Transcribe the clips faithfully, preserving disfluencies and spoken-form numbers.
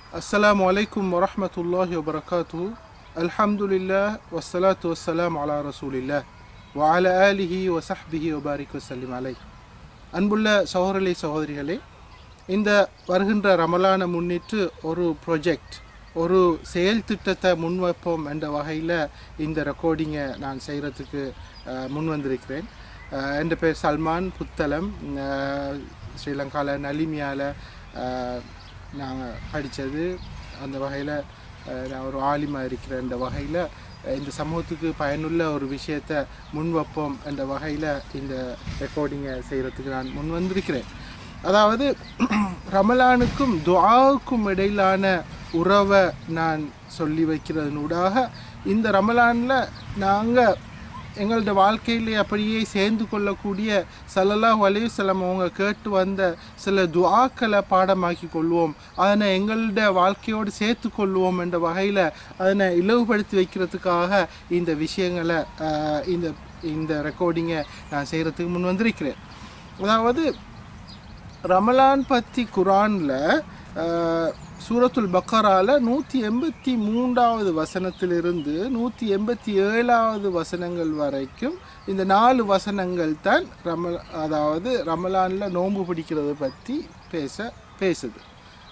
Assalamu alaikum wa rahmatullahi wa barakatuhu. Alhamdulillah wa salatu wa salam ala rasulillah wa ala alihi wa sahbihi wa barik wa sallim alayhi. அன்புள்ள சகோதரர்களே சகோதரிகளே, இந்த வருகின்ற ரமலானை முன்னிட்டு ஒரு ப்ரொஜெக்ட், ஒரு செயல் திட்டத்தை முன்வைப்போம் என்ற வகையில் இந்த ரெக்கார்டிங்கை நான் செய்கிறதுக்கு முன் வந்திருக்கிறேன். என் பேர் சல்மான் புத்தளம். ஸ்ரீலங்காவில் நலிமியாவில் நாங்கள் படித்தது. அந்த வகையில் நான் ஒரு ஆலிமாக இருக்கிறேன். இந்த வகையில் இந்த சமூகத்துக்கு பயனுள்ள ஒரு விஷயத்தை முன்வைப்போம் என்ற வகையில் இந்த ரெக்கார்டிங்கை செய்கிறதுக்கு நான் முன் வந்திருக்கிறேன். அதாவது ரமலானுக்கும் துஆவுக்கும் இடையிலான உறவை நான் சொல்லி வைக்கிறதுனூடாக இந்த ரமலானில் நாங்கள் எங்களோட வாழ்க்கையிலே அப்படியே சேர்ந்து கொள்ளக்கூடிய ஸல்லல்லாஹு அலைஹி வஸல்லம் அவங்க கேட்டு வந்த சில துஆக்களை பாடமாக்கி கொள்வோம், அதனை எங்களோட வாழ்க்கையோடு சேர்த்து கொள்வோம் என்ற வகையில் அதனை இலவுபடுத்தி வைக்கிறதுக்காக இந்த விஷயங்களை இந்த இந்த ரெக்கார்டிங்கை நான் செய்கிறதுக்கு முன் வந்திருக்கிறேன். அதாவது ரமலான் பற்றி குரானில் சூரத்துல் பக்கரால நூற்றி எண்பத்தி மூன்றாவது வசனத்திலிருந்து நூற்றி எண்பத்தி ஏழாவது வசனங்கள் வரைக்கும் இந்த நாலு வசனங்கள் தான் ரம அதாவது ரமலானில் நோன்பு பிடிக்கிறத பற்றி பேச பேசுது.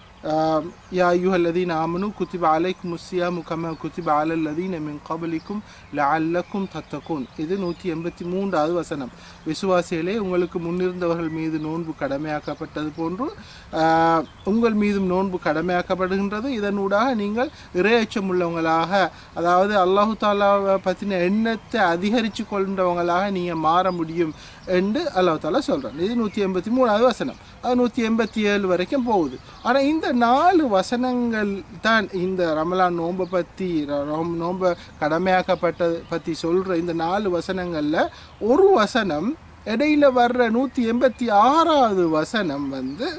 யா அய்யுஹல்லதீன ஆமனு குத்திப அலைக்கும் ஸியாமு கமா குத்திப அலல்லதீன மின் கபலிக்கும் லஅல்லக்கும் தத்தகூன். இது நூற்றி எண்பத்தி மூன்றாவது வசனம். விசுவாசிகளே, உங்களுக்கு முன்னிருந்தவர்கள் மீது நோன்பு கடமையாக்கப்பட்டது போன்று உங்கள் மீதும் நோன்பு கடமையாக்கப்படுகின்றது. இதனூடாக நீங்கள் இறையச்சம் உள்ளவங்களாக, அதாவது அல்லாஹு தாலாவை பற்றின எண்ணத்தை அதிகரித்து கொண்டவங்களாக நீங்கள் மாற முடியும் என்று அல்லாஹு தாலா சொல்கிறான். இது நூற்றி எண்பத்தி மூணாவது வசனம். அது நூற்றி எண்பத்தி ஏழு வரைக்கும் போகுது. ஆனால் இந்த நாலு வசனங்கள் தான் இந்த ரமலான் நோன்பை பற்றி நோன்பை கடமையாக்கப்பட்டது பற்றி சொல்கிற இந்த நாலு வசனங்களில் ஒரு வசனம் இடையில வர்ற நூற்றி எண்பத்தி ஆறாவது வசனம் வந்து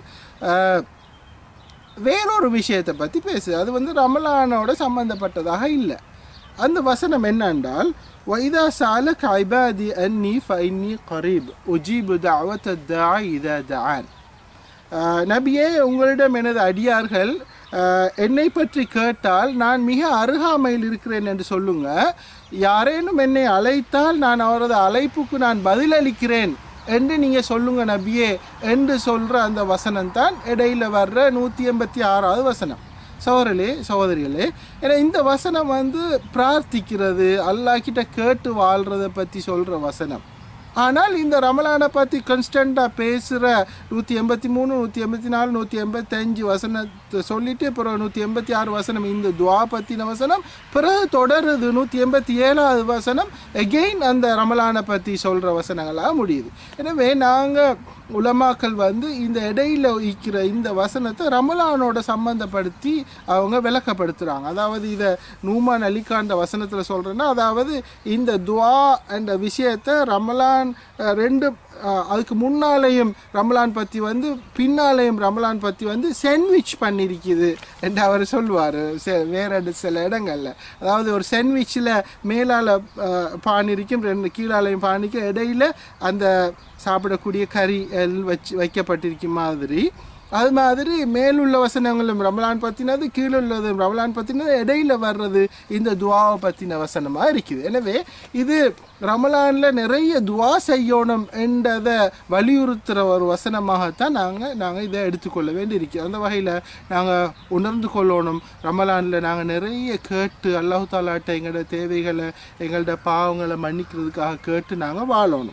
வேறொரு விஷயத்தை பற்றி பேசுது. அது வந்து ரமலானோட சம்பந்தப்பட்டதாக இல்லை. அந்த வசனம் என்னென்றால், وَإِذَا سَأَلَكَ عِبَادِي أَنِّي فَإِنِّي قَرِيبٌ أُجِيبُ دَعْوَةَ الدَّاعِ إِذَا دَعَانِ. நபியே, உங்களிடம் எனது அடியார்கள் என்னை பற்றி கேட்டால் நான் மிக அருகாமையில் இருக்கிறேன் என்று சொல்லுங்க. யாரேனும் என்னை அழைத்தால் நான் அவரது அழைப்புக்கு நான் பதிலளிக்கிறேன் என்று நீங்கள் சொல்லுங்க நபியே என்று சொல்கிற அந்த வசனம் தான் இடையில வர்ற நூற்றி எண்பத்தி ஆறாவது வசனம். சகோதரர்களே சகோதரிகளே, ஏன்னா இந்த வசனம் வந்து பிரார்த்திக்கிறது, அல்லாஹ் கிட்ட கேட்டு வாழ்கிறத பற்றி சொல்கிற வசனம். ஆனால் இந்த ரமலானை பற்றி கான்ஸ்டண்ட்டாக பேசுகிற நூற்றி எண்பத்தி மூணு நூற்றி எண்பத்தி நாலு நூற்றி எண்பத்தஞ்சு வசனத்தை சொல்லிவிட்டு பிறகு நூற்றி எண்பத்தி ஆறு வசனம் இந்த துஆ பற்றின வசனம், பிறகு தொடருது நூற்றி எண்பத்தி ஏழாவது வசனம் எகெயின் அந்த ரமலானை பற்றி சொல்கிற வசனங்களாக முடியுது. எனவே நாங்கள் உலமாக்கள் வந்து இந்த இடையில இருக்கிற இந்த வசனத்தை ரமலானோட சம்பந்தப்படுத்தி அவங்க விளக்கப்படுத்துகிறாங்க. அதாவது இதை நூமான் அலிகான்ற வசனத்தில் சொல்கிறேன்னா, அதாவது இந்த துஆ என்ற விஷயத்தை ரமலான் ரெண்டு அதுக்கு முன்னாலேயும் ரமலான் பற்றி வந்து பின்னாலேயும் ரமலான் பற்றி வந்து சாண்ட்விச் பண்ணியிருக்குது என்று அவர் சொல்லுவார் வேறு சில இடங்களில். அதாவது ஒரு சாண்ட்விச்சில் மேலால் பான் இருக்கும், ரெண்டு கீழாலையும் பானிக்கும் இடையில் அந்த சாப்பிடக்கூடிய கறி வச்சு வைக்கப்பட்டிருக்கும் மாதிரி, அது மாதிரி மேலுள்ள வசனங்களும் ரமலான் பற்றினது, கீழுள்ளதும் ரமலான் பற்றினது, இடையில வர்றது இந்த துஆவை பற்றின வசனமாக இருக்குது. எனவே இது ரமலானில் நிறைய துஆ செய்யணும் என்றதை வலியுறுத்துகிற ஒரு வசனமாகத்தான் நாங்கள் நாங்கள் இதை எடுத்துக்கொள்ள வேண்டியிருக்கோம். அந்த வகையில் நாங்கள் உணர்ந்து கொள்ளணும், ரமலானில் நாங்கள் நிறைய கேட்டு அல்லாஹு தாலாட்ட எங்களோட தேவைகளை எங்களோட பாவங்களை மன்னிக்கிறதுக்காக கேட்டு நாங்கள் வாழணும்.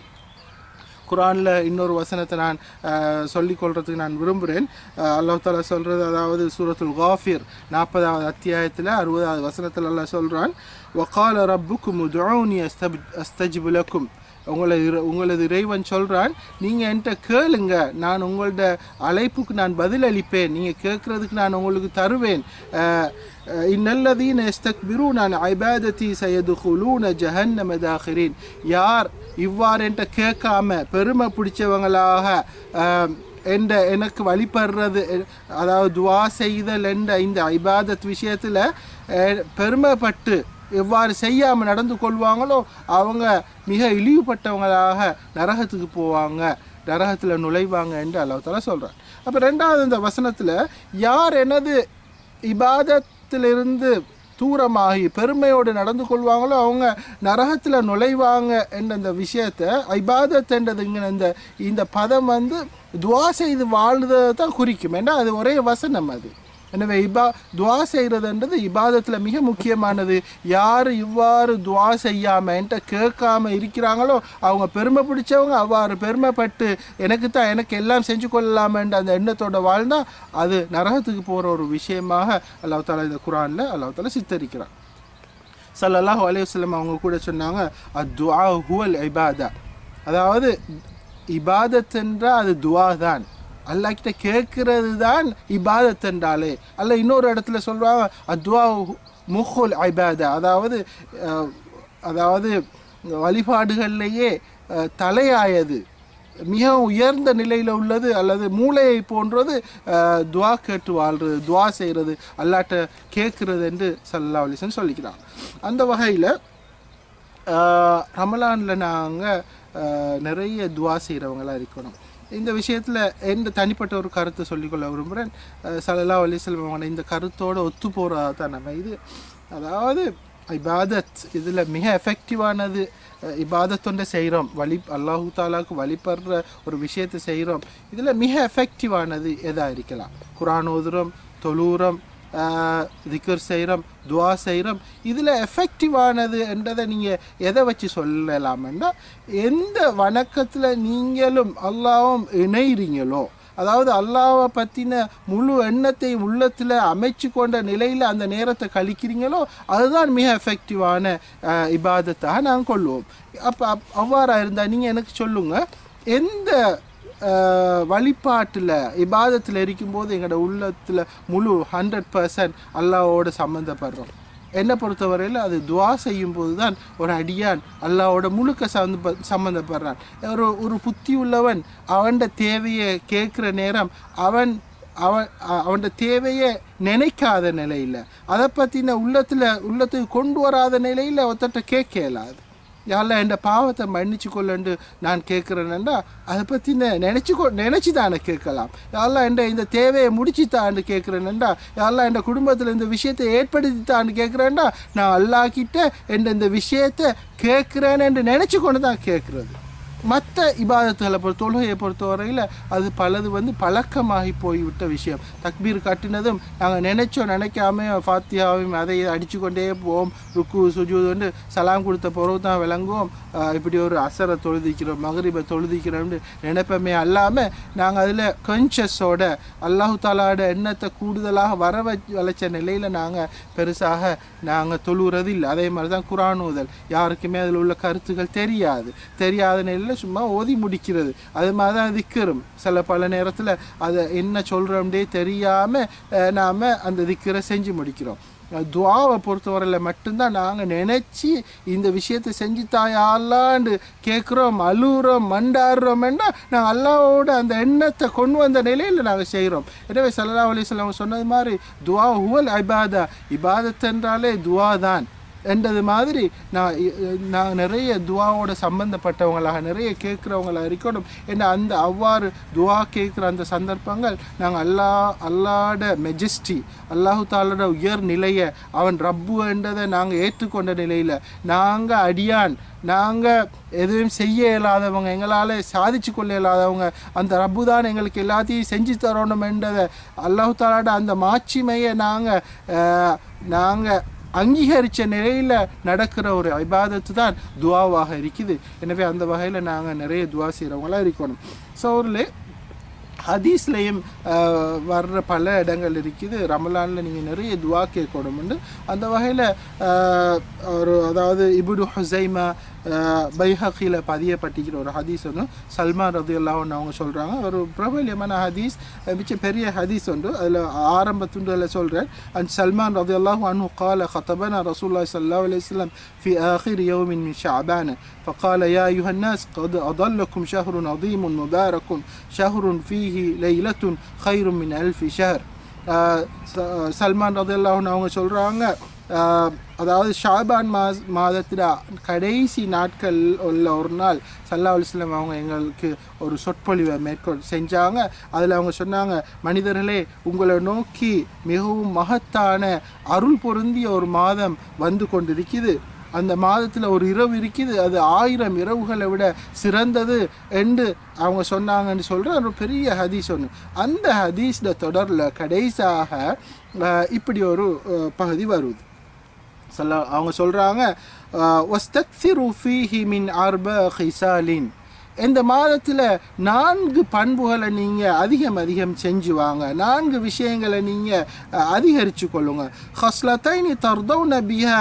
குரானில் இன்னொரு வசனத்தை நான் சொல்லிக்கொள்கிறதுக்கு நான் விரும்புகிறேன். அல்லாஹ் தாலா சொல்கிறது, அதாவது சூரத்துல் காஃபிர் நாற்பதாவது அத்தியாயத்தில் அறுபதாவது வசனத்தில் அல்லாஹ் சொல்கிறான், வகால ரப்புக்கும் உதுஊனி அஸ்தப் அஸ்தஜிபு லக்கும். உங்களது உங்களது இறைவன் சொல்கிறான், நீங்கள் என்கிட்ட கேளுங்க, நான் உங்களோட அழைப்புக்கு நான் பதிலளிப்பேன், நீங்கள் கேட்குறதுக்கு நான் உங்களுக்கு தருவேன். இன்னல்லதீன யஸ்தக்பிரூன அன் இபாததி சயதுகுலூன ஜஹன்னம தாகிரீன். யார் இவ்வாறு என்கிட்ட கேட்காம பெருமை பிடிச்சவங்களாக என்ற எனக்கு வழிபடுறது, அதாவது துஆ செய்தல் என்ற இந்த இபாதத் விஷயத்தில் பெருமைப்பட்டு எவ்வாறு செய்யாமல் நடந்து கொள்வாங்களோ அவங்க மிக இழிவுபட்டவங்களாக நரகத்துக்கு போவாங்க, நரகத்தில் நுழைவாங்க என்று அல்லாஹ் தஆலா சொல்கிறார். அப்போ ரெண்டாவது இந்த வசனத்தில், யார் எனது இபாதத்திலிருந்து தூரமாகி பெருமையோடு நடந்து கொள்வாங்களோ அவங்க நரகத்தில் நுழைவாங்க என்ற இந்த விஷயத்தை இபாதத்ன்றதுங்க இந்த இந்த பதம் வந்து துவா செய்து வாழ்றதை தான் குறிக்கும். ஏன்னா அது ஒரே வசனம் அது. எனவே இபா துவா செய்கிறதுன்றது இபாதத்தில் மிக முக்கியமானது. யார் இவ்வாறு துவா செய்யாமல் என்கிட்ட கேட்காம இருக்கிறாங்களோ அவங்க பெருமை பிடிச்சவங்க. அவ்வாறு பெருமைப்பட்டு எனக்கு தான் எனக்கு எல்லாம் செஞ்சு கொள்ளலாமன்ற அந்த எண்ணத்தோடு வாழ்ந்தால் அது நரகத்துக்கு போகிற ஒரு விஷயமாக அல்லாஹ் தஆலா இந்த குர்ஆனில் அல்லாஹ் தஆலா சித்தரிக்கிறான். ஸல்லல்லாஹு அலைஹி வஸல்லம் அவங்க கூட சொன்னாங்க, அத்துஆ ஹுவல் இபாதா, அதாவது இபாதத்ன்றா அது துவா தான். அல்லாஹ் கிட்ட கேட்கறது தான் இபாதத் என்றாலே. அல்ல இன்னொரு இடத்துல சொல்கிறாங்க அத்வா முஹுல் இபாதா, அதாவது அதாவது வழிபாடுகள்லேயே தலையாயது மிக உயர்ந்த நிலையில் உள்ளது அல்லது மூளையை போன்றது துவா கேட்டு வாழ்கிறது, துவா செய்கிறது, அல்லாட்ட கேட்குறது என்று ஸல்லல்லாஹு அலைஹி வஸல்லம் சொல்லிக்கிறாங்க. அந்த வகையில் ரமலானில் நாங்கள் நிறைய துவா செய்கிறவங்களாக இருக்கணும். இந்த விஷயத்தில் எந்த தனிப்பட்ட ஒரு கருத்தை சொல்லிக்கொள்ள விரும்புகிறேன். ஸல்லல்லாஹு அலைஹி வஸல்லம் அவங்க இந்த கருத்தோடு ஒத்து போகிறதா தான் நம்ம இது. அதாவது இபாதத் இதில் மிக எஃபெக்டிவானது. இபாதத்தொண்டை செய்கிறோம், வழி அல்லாஹு தாலாவுக்கு வழிபடுற ஒரு விஷயத்தை செய்கிறோம். இதில் மிக எஃபெக்டிவானது எதாக இருக்கலாம்? குர்ஆன் ஓதுறோம், தொழுகிறோம், திக்ர் செய்கிறோம், துவா செய்கிறோம். இதில் எஃபெக்டிவானது என்றதை நீங்கள் எதை வச்சு சொல்லலாம்னா, எந்த வணக்கத்தில் நீங்களும் அல்லாஹ்வும் இணைகிறீங்களோ, அதாவது அல்லாஹ்வை பற்றின முழு எண்ணத்தை உள்ளத்தில் அமைச்சு கொண்ட நிலையில் அந்த நேரத்தை கழிக்கிறீங்களோ அதுதான் மிக எஃபெக்டிவான இபாதத்தாக நாங்கள் கொள்வோம். அப்போ அப் அவ்வாறாக இருந்தால் நீங்கள் எனக்கு சொல்லுங்கள், எந்த வழிபாட்டில் இபாதத்தில் இருக்கும்போது எங்களோட உள்ளத்தில் முழு ஹண்ட்ரட் பர்சன்ட் அல்லாஹ்வோடு சம்மந்தப்படுறோம்? என்னை பொறுத்தவரையில் அது துவா செய்யும்போது தான் ஒரு அடியான் அல்லாஹ்வோட முழுக்க சம்மந்த சம்மந்தப்படுறான். ஒரு ஒரு புத்தி உள்ளவன் அவன் தேவையை கேட்குற நேரம் அவன் அவன் அவனோட தேவையை நினைக்காத நிலையில், அதை பற்றின உள்ளத்தில் உள்ளத்துக்கு கொண்டு வராத நிலையில் ஒருத்தட்ட கேட்க இயலாது. யாரெல்லாம் என் பாவத்தை மன்னிச்சு கொள்ளண்டு நான் கேட்குறேன்னா அதை பற்றி நினச்சி கொ நினச்சி தானே கேட்கலாம். யாரெல்லாம் என் இந்த தேவையை முடிச்சுத்தான்னு கேட்குறேன்டா, யாரெல்லாம் என் குடும்பத்தில் இந்த விஷயத்தை ஏற்படுத்தித்தான்னு கேட்குறேன்டா, நான் அல்லாஹ்கிட்ட என் இந்த விஷயத்தை கேட்குறேன்னு என்று நினச்சி கொண்டு தான் கேட்குறது. மற்ற இபாதத்துகளை பொறுத்த தொழுகையை பொறுத்தவரையில் அது பலது வந்து பழக்கமாகி போய்விட்ட விஷயம். தக்பீர் கட்டினதும் நாங்கள் நினைச்சோம் நினைக்காம ஃபாத்தியாவையும் அதை அடித்து கொண்டே போவோம், ருக்கு சுஜூத் வந்து சலாம் கொடுத்த பிறகு தான் விளங்குவோம் இப்படி ஒரு அசரை தொழுதிக்கிறோம், மகரிபை தொழுதிக்கிறோம்னு நினைப்பமே அல்லாமல் நாங்கள் அதில் கான்ஷியஸோட அல்லாஹு தாலாவோட எண்ணத்தை கூடுதலாக வர வளைச்ச நிலையில் நாங்கள் பெருசாக நாங்கள் தொழுகிறது இல்லை. அதே மாதிரி தான் குர்ஆன் ஓதல், யாருக்குமே அதில் உள்ள கருத்துக்கள் தெரியாது, தெரியாத நிலையில் சும்மா ஓதி முடிக்கிறது. அது மாதிரி தான் திக்கரும் சில பல நேரத்தில் அதை என்ன சொல்கிறோம்டே தெரியாமல் நாம் அந்த திக்கரை செஞ்சு முடிக்கிறோம். துவாவை பொறுத்தவரையில் மட்டும்தான் நாங்கள் நினச்சி இந்த விஷயத்தை செஞ்சு தாயாலான்னு கேட்குறோம், அழுகிறோம், மண்டாடுறோம்னா நாங்கள் அல்லாஹ்வோட அந்த எண்ணத்தை கொண்டு வந்த நிலையில் நாங்கள் செய்கிறோம். எனவே ஸல்லல்லாஹு அலைஹி வஸல்லம் சொன்னது மாதிரி துவா ஹுவல் இபாதா, இபாதத் என்றாலே துவா தான் என்றது மாதிரி நான் நான் நிறைய துவாவோட சம்பந்தப்பட்டவங்களாக நிறைய கேட்குறவங்களாக இருக்கணும். ஏன்னா அந்த அவ்வாறு துவா கேட்குற அந்த சந்தர்ப்பங்கள் நாங்கள் அல்லா அல்லாட மெஜஸ்டி அல்லாஹு தாலோட உயர் நிலையை அவன் ரப்பு என்றதை நாங்கள் ஏற்றுக்கொண்ட நிலையில் நாங்கள் அடியான், நாங்கள் எதுவும் செய்ய இயலாதவங்க, எங்களால் சாதிச்சு கொள்ள இயலாதவங்க, அந்த ரப்பு தான் எங்களுக்கு எல்லாத்தையும் செஞ்சு தரணும் என்றதை அல்லாஹு தாலோட அந்த மாட்சிமையை நாங்கள் நாங்கள் அங்கீகரித்த நிலையில் நடக்கிற ஒரு இபாதத்து தான் துவாவாக இருக்குது. எனவே அந்த வகையில் நாங்கள் நிறைய துவா செய்கிறவங்களாக இருக்கணும். ஸோ ஒரு ஹதீஸ்லையும் வர்ற பல இடங்கள் இருக்குது, ரமலானில் நீங்கள் நிறைய துவா கேட்கணும்னு. அந்த வகையில் ஒரு அதாவது இப்னு ஹுஸைமா பைஹக்கியில் பதியப்பட்டிக்கிற ஒரு ஹதீஸ் ஒன்று சல்மான் ரலியல்லாஹு அன்ஹு அவங்க சொல்கிறாங்க. ஒரு பிரபல்யமான ஹதீஸ், மிச்ச பெரிய ஹதீஸ் ஒன்று. அதில் ஆரம்பத்துண்டில் சொல்கிறேன். அண்ட் சல்மான் ரலியல்லாஹு அன்ஹு قال خطبنا رسول الله صلى الله عليه وسلم في آخر يوم من شعبان فقال يا أيها الناس قد أضلكم شهر عظيم مبارك شهر فيه ليلة خير من ألف شهر. சல்மான் ரலியல்லாஹு அன்ஹு அவங்க சொல்கிறாங்க, அதாவது ஷாபான் மாஸ் மாதத்தில் கடைசி நாட்கள் உள்ள ஒரு நாள் ஸல்லல்லாஹு அலைஹி வஸல்லம் அவங்க எங்களுக்கு ஒரு சொற்பொழிவை மேற்கொள் செஞ்சாங்க. அதில் அவங்க சொன்னாங்க, மனிதர்களே, உங்களை நோக்கி மிகவும் மகத்தான அருள் பொருந்திய ஒரு மாதம் வந்து கொண்டிருக்குது. அந்த மாதத்தில் ஒரு இரவு இருக்குது, அது ஆயிரம் இரவுகளை விட சிறந்தது என்று அவங்க சொன்னாங்கன்னு சொல்கிற ஒரு பெரிய ஹதீஸ் ஒன்று. அந்த ஹதீஸில் தொடரில் கடைசியாக இப்படி ஒரு பகுதி வருது. சொல்ல அவங்க சொல்கிறாங்க, வஸ்தக்ஸிரு ஃபீஹி மின் அர்ப ஹிசாலின், இந்த மாதத்தில் நான்கு பண்புகளை நீங்கள் அதிகம் அதிகம் செஞ்சு வாங்க, நான்கு விஷயங்களை நீங்கள் அதிகரித்து கொள்ளுங்க. ஹஸ்லத்தைனி தர்தௌன பிஹா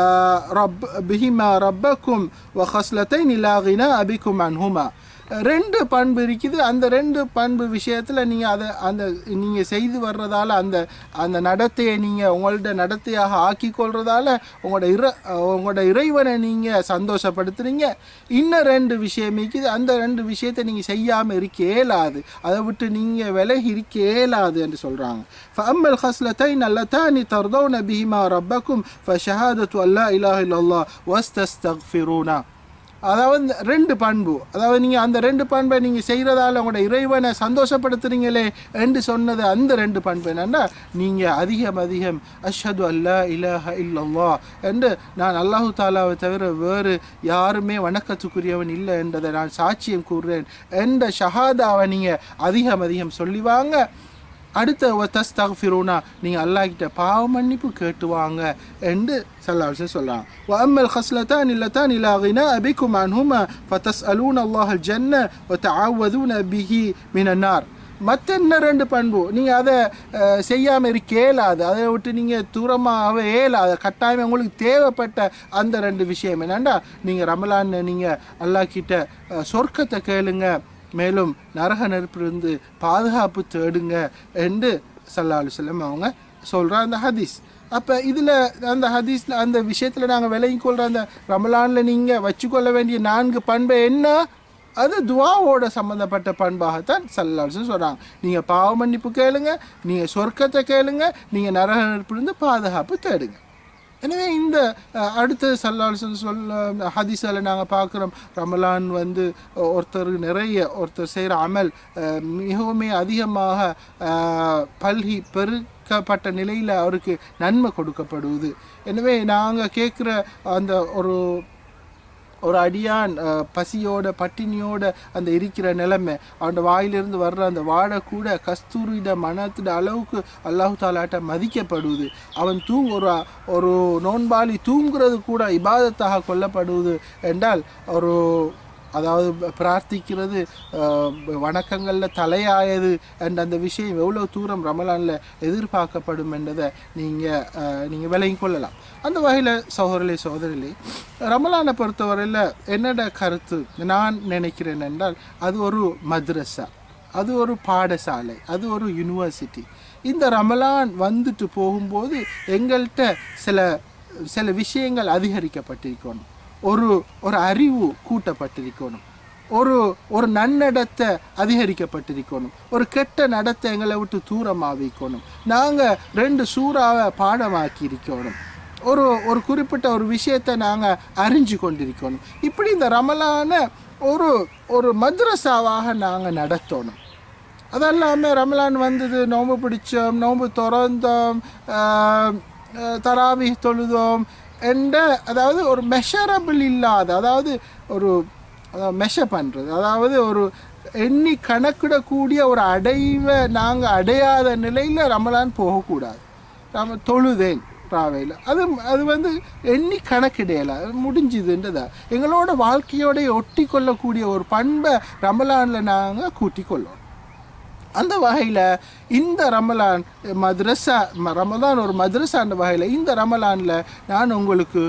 ரப் பிஹிமா ரப்பக்கும் வ ஹஸ்லத்தைனி லா கினா அபிக்கும் அன்ஹுமா. ரெண்டு பண்பு இருக்குது. அந்த ரெண்டு பண்பு விஷயத்தில் நீங்கள் அதை அந்த நீங்கள் செய்து வர்றதால அந்த அந்த நடத்தையை நீங்கள் உங்களோட நடத்தையாக ஆக்கி கொள்றதால உங்களோட இற உங்களோட இறைவனை நீங்கள் சந்தோஷப்படுத்துறீங்க. இன்னும் ரெண்டு விஷயம் இருக்குது. அந்த ரெண்டு விஷயத்தை நீங்கள் செய்யாமல் இருக்க இயலாது, அதை விட்டு நீங்கள் விலகி இருக்க இயலாது என்று சொல்கிறாங்க. ஃபஅம்மல் ஹஸ்லத்தைன் அல்லதானி தர்தௌன பிஹிமா ரப்பக்கும் ஃபஷஹாதத்து அல்லா இலாஹ இல்லல்லாஹ் வஸ்தஸ்தக்ஃபிரூனா. அதாவது ரெண்டு பண்பு, அதாவது நீங்கள் அந்த ரெண்டு பண்பை நீங்கள் செய்கிறதால உங்களோட இறைவனை சந்தோஷப்படுத்துறீங்களே என்று சொன்னது. அந்த ரெண்டு பண்பு என்னென்னா, நீங்கள் அதிகம் அதிகம் அஷ்ஹது அல்லா இலாஹ இல்லல்லாஹ் என்று நான் அல்லாஹு தாலாவை தவிர வேறு யாருமே வணக்கத்துக்குரியவன் இல்லை என்றதை நான் சாட்சியம் கூறுறேன் என்ற ஷஹாதாவை நீங்கள் அதிகம் அதிகம் சொல்லிவாங்க. அடுத்த வத்தஸ்தக்ஃபிரூனா, நீங்கள் அல்லாஹ் கிட்ட பாவ மன்னிப்பு கேட்டுவாங்க என்று ஸல்லல்லாஹு அலைஹி வஸல்லம் சொல்கிறாங்க. வஅம்மல் ஹஸ்லத்தான் இல்லத்தான் லா கினா பிக்கும் அன்ஹுமா ஃபதஸ்அலூன அல்லாஹல் ஜன்ன வதஅவதுன பிஹி மினன் நார். மற்ற என்ன ரெண்டு பண்பு நீங்கள் அதை செய்யாமல் இருக்க இயலாது, அதை விட்டு நீங்கள் தூரமாக இயலாது, கட்டாயம் உங்களுக்கு தேவைப்பட்ட அந்த ரெண்டு விஷயம் என்னென்னா, நீங்கள் ரமலான் நீங்கள் அல்லாஹ் கிட்ட சொர்க்கத்தை கேளுங்க, மேலும் நரக நெருப்பிலிருந்து பாதுகாப்பு தேடுங்க என்று ஸல்லல்லாஹு அலைஹி வஸல்லம் அவங்க சொல்கிற அந்த ஹதீஸ். அப்போ இதில் அந்த ஹதீஸில் அந்த விஷயத்தில் நாங்கள் விலகி கொள்கிற அந்த ரமலானில் நீங்கள் வச்சுக்கொள்ள வேண்டிய நான்கு பண்பு என்ன, அது துவாவோட சம்மந்தப்பட்ட பண்பாகத்தான் ஸல்லல்லாஹு அலைஹி வஸல்லம் சொல்கிறாங்க. நீங்கள் பாவ மன்னிப்பு கேளுங்க, நீங்கள் சொர்க்கத்தை கேளுங்க, நீங்கள் நரக நெருப்பிலிருந்து பாதுகாப்பு தேடுங்க. எனவே இந்த அடுத்த ஸல்லல்லாஹு அலைஹி வஸல்லம் சொல்ல ஹதீஸில் நாங்கள் பார்க்குறோம், ரமலான் வந்து ஒருத்தர் நிறைய ஒருத்தர் செய்கிற அமல் மிகவும் அதிகமாக பல்கி பெருக்கப்பட்ட நிலையில் அவருக்கு நன்மை கொடுக்கப்படுவது. எனவே நாங்கள் கேட்குற அந்த ஒரு ஒரு அடியான் பசியோட பட்டினியோட அந்த இருக்கிற நிலைமை, அவனோட வாயிலிருந்து வர்ற அந்த வாடை கூட கஸ்தூரிட மனத்திட அளவுக்கு அல்லாஹு தாலாட்ட மதிக்கப்படுவது. அவன் தூங் ஒரு ஒரு நோன்பாளி தூங்குறது கூட இபாதத்தாக கொள்ளப்படுவது என்றால், ஒரு அதாவது பிரார்த்திக்கிறது வணக்கங்களில் தலையாயது என்ற அந்த விஷயம் எவ்வளோ தூரம் ரமலானில் எதிர்பார்க்கப்படும் என்றதை நீங்கள் நீங்கள் விளங்கி கொள்ளலாம். அந்த வகையில் சகோதரர்களே சகோதரிகளே, ரமலானை பொறுத்தவரையில் என்னோட கருத்து நான் நினைக்கிறேன் என்றால், அது ஒரு மദ്രஸா, அது ஒரு பாடசாலை, அது ஒரு யூனிவர்சிட்டி. இந்த ரமலான் வந்துட்டு போகும்போது எங்கள்கிட்ட சில சில விஷயங்கள் அதிகரிக்கப்பட்டிருக்கணும், ஒரு ஒரு அறிவு கூட்டப்பட்டிருக்கணும், ஒரு ஒரு நன்னடத்தை அதிகரிக்கப்பட்டிருக்கணும், ஒரு கெட்ட நடத்தை எங்களை விட்டு தூரமாக வைக்கணும், நாங்கள் ரெண்டு சூறாவை பாடமாக்கி இருக்கணும், ஒரு ஒரு குறிப்பிட்ட ஒரு விஷயத்தை நாங்கள் அறிஞ்சு கொண்டிருக்கணும். இப்படி இந்த ரமலானை ஒரு ஒரு மദ്രஸாவாக நாங்கள் நடத்தணும். அதெல்லாமல் ரமலான் வந்தது, நோன்பு பிடிச்சோம், நோன்பு திறந்தோம், தராவி தொழுதோம் என்ற அதாவது ஒரு மெஷரபிள் இல்லாத, அதாவது ஒரு மெஷர் பண்ணுறது, அதாவது ஒரு எண்ணி கணக்கிடக்கூடிய ஒரு அடைவை நாங்கள் அடையாத நிலையில் ரமலான் போகக்கூடாது. நம்ம தொழுதேன் ராவையில், அது அது வந்து எண்ணி கணக்கிடையலை, முடிஞ்சுதுன்றதா எங்களோட வாழ்க்கையோடைய ஒட்டி கொள்ளக்கூடிய ஒரு பண்பை ரமலானில் நாங்கள் கூட்டி கொள்ளோம். அந்த வகையில் இந்த ரமலான் மദ്രஸா, ரமலான் ஒரு மദ്രஸான்ற வகையில் இந்த ரமலானில் நான் உங்களுக்கு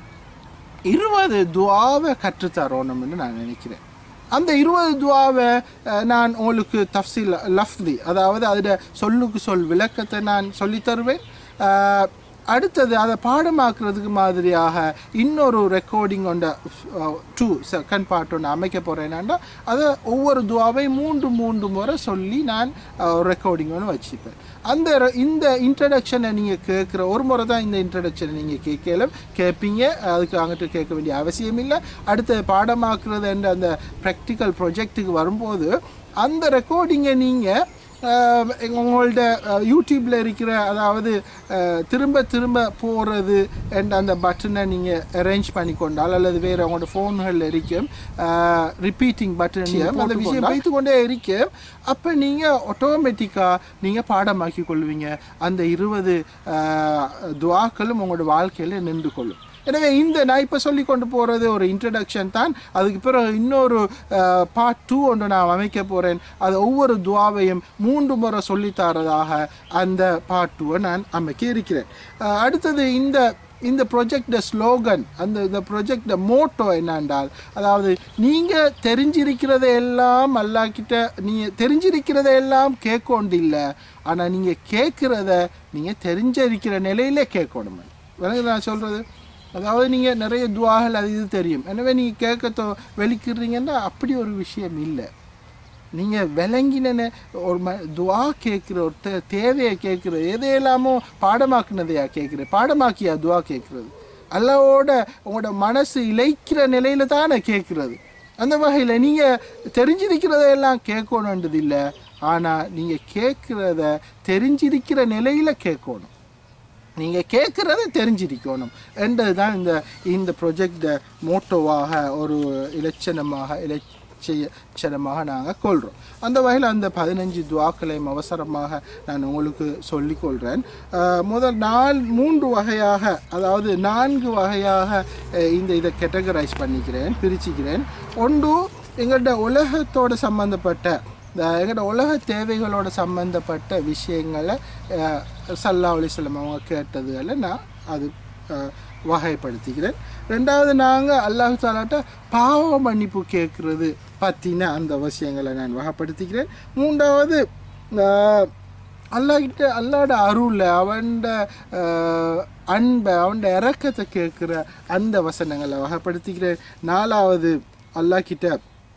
இருபது துஆவை கற்றுத்தரணும்னு நான் நினைக்கிறேன். அந்த இருபது துஆவை நான் உங்களுக்கு தஃப்சீல் லஃப்தி, அதாவது அதில் சொல்லுக்கு சொல் விளக்கத்தை நான் சொல்லித்தருவேன். அடுத்தது அதை பாடமாக்குறதுக்கு மாதிரியாக இன்னொரு ரெக்கார்டிங் ஒன்ற டூ செகண்ட் பார்ட் ஒன்று அமைக்க போகிறேன்னாண்டா அதை ஒவ்வொரு துவாவை மூன்று மூன்று முறை சொல்லி நான் ரெக்கார்டிங் ஒன்று வச்சுப்பேன். அந்த இந்த இன்ட்ரடக்ஷனை நீங்கள் கேட்குற ஒரு முறை தான் இந்த இன்ட்ரடக்ஷனை நீங்கள் கேட்கல கேட்பீங்க, அதுக்கு அங்கிட்டு கேட்க வேண்டிய அவசியம் இல்லை. அடுத்த பாடமாக்குறது என்ற அந்த ப்ராக்டிக்கல் ப்ரொஜெக்டுக்கு வரும்போது அந்த ரெக்கார்டிங்கை நீங்கள் உங்கள்ட யூடியூப்பில் இருக்கிற அதாவது திரும்ப திரும்ப போகிறது என்ற அந்த பட்டனை நீங்கள் அரேஞ்ச் பண்ணி கொண்டால் அல்லது வேறு உங்களோட ஃபோன்களில் இருக்கும் ரிப்பீட்டிங் பட்டன் அந்த விஷயம் வைத்து கொண்டே இருக்கும். அப்போ நீங்கள் ஆட்டோமேட்டிக்காக நீங்கள் பாடமாக்கி கொள்வீங்க. அந்த இருபது துவாக்களும் உங்களோட வாழ்க்கையில் நின்று கொள்ளும். எனவே இந்த நான் இப்போ சொல்லி கொண்டு போகிறது ஒரு இன்ட்ரடக்ஷன் தான். அதுக்கு பிறகு இன்னொரு பார்ட் டூ ஒன்று நான் அமைக்க போகிறேன். அது ஒவ்வொரு துவாவையும் மூன்று முறை சொல்லித்தரதாக அந்த பார்ட் டூவை நான் அமைக்க இருக்கிறேன். அடுத்தது இந்த இந்த ப்ரொஜெக்ட ஸ்லோகன், அந்த இந்த ப்ரொஜெக்ட மோட்டோ என்னென்றால், அதாவது நீங்கள் தெரிஞ்சிருக்கிறத எல்லாம் அல்லாஹ்கிட்ட நீங்கள் தெரிஞ்சிருக்கிறத எல்லாம் கேட்கொண்டு இல்லை, ஆனால் நீங்கள் கேட்குறத நீங்கள் தெரிஞ்சிருக்கிற நிலையிலே கேட்கணும். எனக்கு நான் சொல்கிறது, அதாவது நீங்கள் நிறைய துவாகள் அது இது தெரியும், எனவே நீங்கள் கேட்க வெளிக்கிறீங்கன்னா அப்படி ஒரு விஷயம் இல்லை. நீங்கள் விளங்கின ஒரு ம துவா கேட்குற ஒரு தே தேவையை கேட்குறது எதையெல்லாமோ பாடமாக்குனதையா கேட்குறது, பாடமாக்கியா துவா கேட்குறது, அல்லாவோட உங்களோட மனசு இழைக்கிற நிலையில் தானே கேட்குறது. அந்த வகையில் நீங்கள் தெரிஞ்சிருக்கிறதையெல்லாம் கேட்கணுன்றது இல்லை, ஆனால் நீங்கள் கேட்குறத தெரிஞ்சிருக்கிற நிலையில் கேட்கணும். நீங்கள் கேட்குறத தெரிஞ்சிருக்கணும் என்றது தான் இந்த இந்த ப்ரொஜெக்ட மோட்டோவாக ஒரு இலட்சணமாக இலட்சணமாக நாங்கள் கொள்கிறோம். அந்த வகையில் அந்த பதினஞ்சு துவாக்களையும் அவசரமாக நான் உங்களுக்கு சொல்லிக்கொள்கிறேன். முதல் நாள் மூன்று வகையாக, அதாவது நான்கு வகையாக இந்த இதை கேட்டகரைஸ் பண்ணிக்கிறேன், பிரிச்சுக்கிறேன். ஒன்று எங்கள்கிட்ட உலகத்தோடு சம்பந்தப்பட்ட இந்த எங்களோட உலக தேவைகளோட சம்பந்தப்பட்ட விஷயங்களை ஸல்லல்லாஹு அலைஹி வஸல்லம் அவங்க கேட்டதுகளை நான் அது வகைப்படுத்திக்கிறேன். ரெண்டாவது நாங்கள் அல்லாஹ் தஆலாட்ட பாவ மன்னிப்பு கேட்குறது பற்றின அந்த விஷயங்களை நான் வகைப்படுத்திக்கிறேன். மூன்றாவது அல்லாஹ்கிட்ட அல்லாஹ்ட அருளை அவன்ட அன்பை அவன்ட இரக்கத்தை கேட்குற அந்த வசனங்களை வகைப்படுத்திக்கிறேன். நாலாவது அல்லாஹ்கிட்ட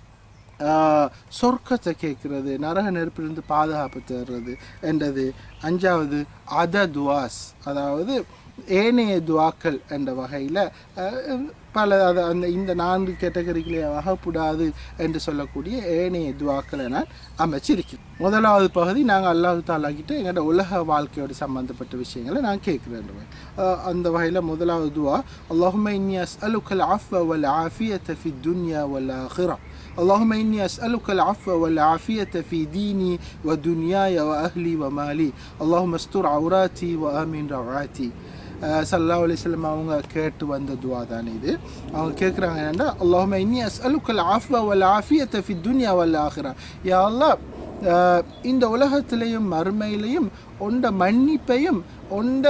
சொர்க்கத்தை கேட்குறது, நரக நெருப்பிலிருந்து பாதுகாப்பு தர்றது என்றது. அஞ்சாவது அத துவாஸ், அதாவது ஏனைய துவாக்கள் என்ற வகையில் பல அதை அந்த இந்த நான்கு கேட்டகரிகளே வகைப்படாது என்று சொல்லக்கூடிய ஏனைய துவாக்களை நான் அமைச்சிருக்கேன். முதலாவது பகுதி நாங்கள் அல்லாஹ் தஆலா கிட்ட எங்களோட உலக வாழ்க்கையோடு சம்பந்தப்பட்ட விஷயங்களை நான் கேட்குறேன். அந்த வகையில் முதலாவது துவா, அல்லாஹும்ம இன்னி அஸ்அலுக்கல் அஃவ வல் ஆஃபியத ஃபி துன்யா வல் ஆখিরা. اللهم إني أسألك العفو والعافية في ديني ودنياي وأهلي ومالي. اللهم استر عوراتي وآمن روعاتي. ஸல்லல்லாஹு அலைஹி வஸல்லம் அவங்க கேட்டு வந்த துவா தான் இது. அவங்க கேட்குறாங்க என்னென்னா, அல்லாஹும்ம இன்னி அஸ்அலுக்கல் அஃவ வல் ஆஃபியத ஃபி துன்யா வல் ஆখিরা. யா அல்லாஹ், இந்த உலகத்திலையும் மறுமையிலையும் உண்ட மன்னிப்பையும் உண்ட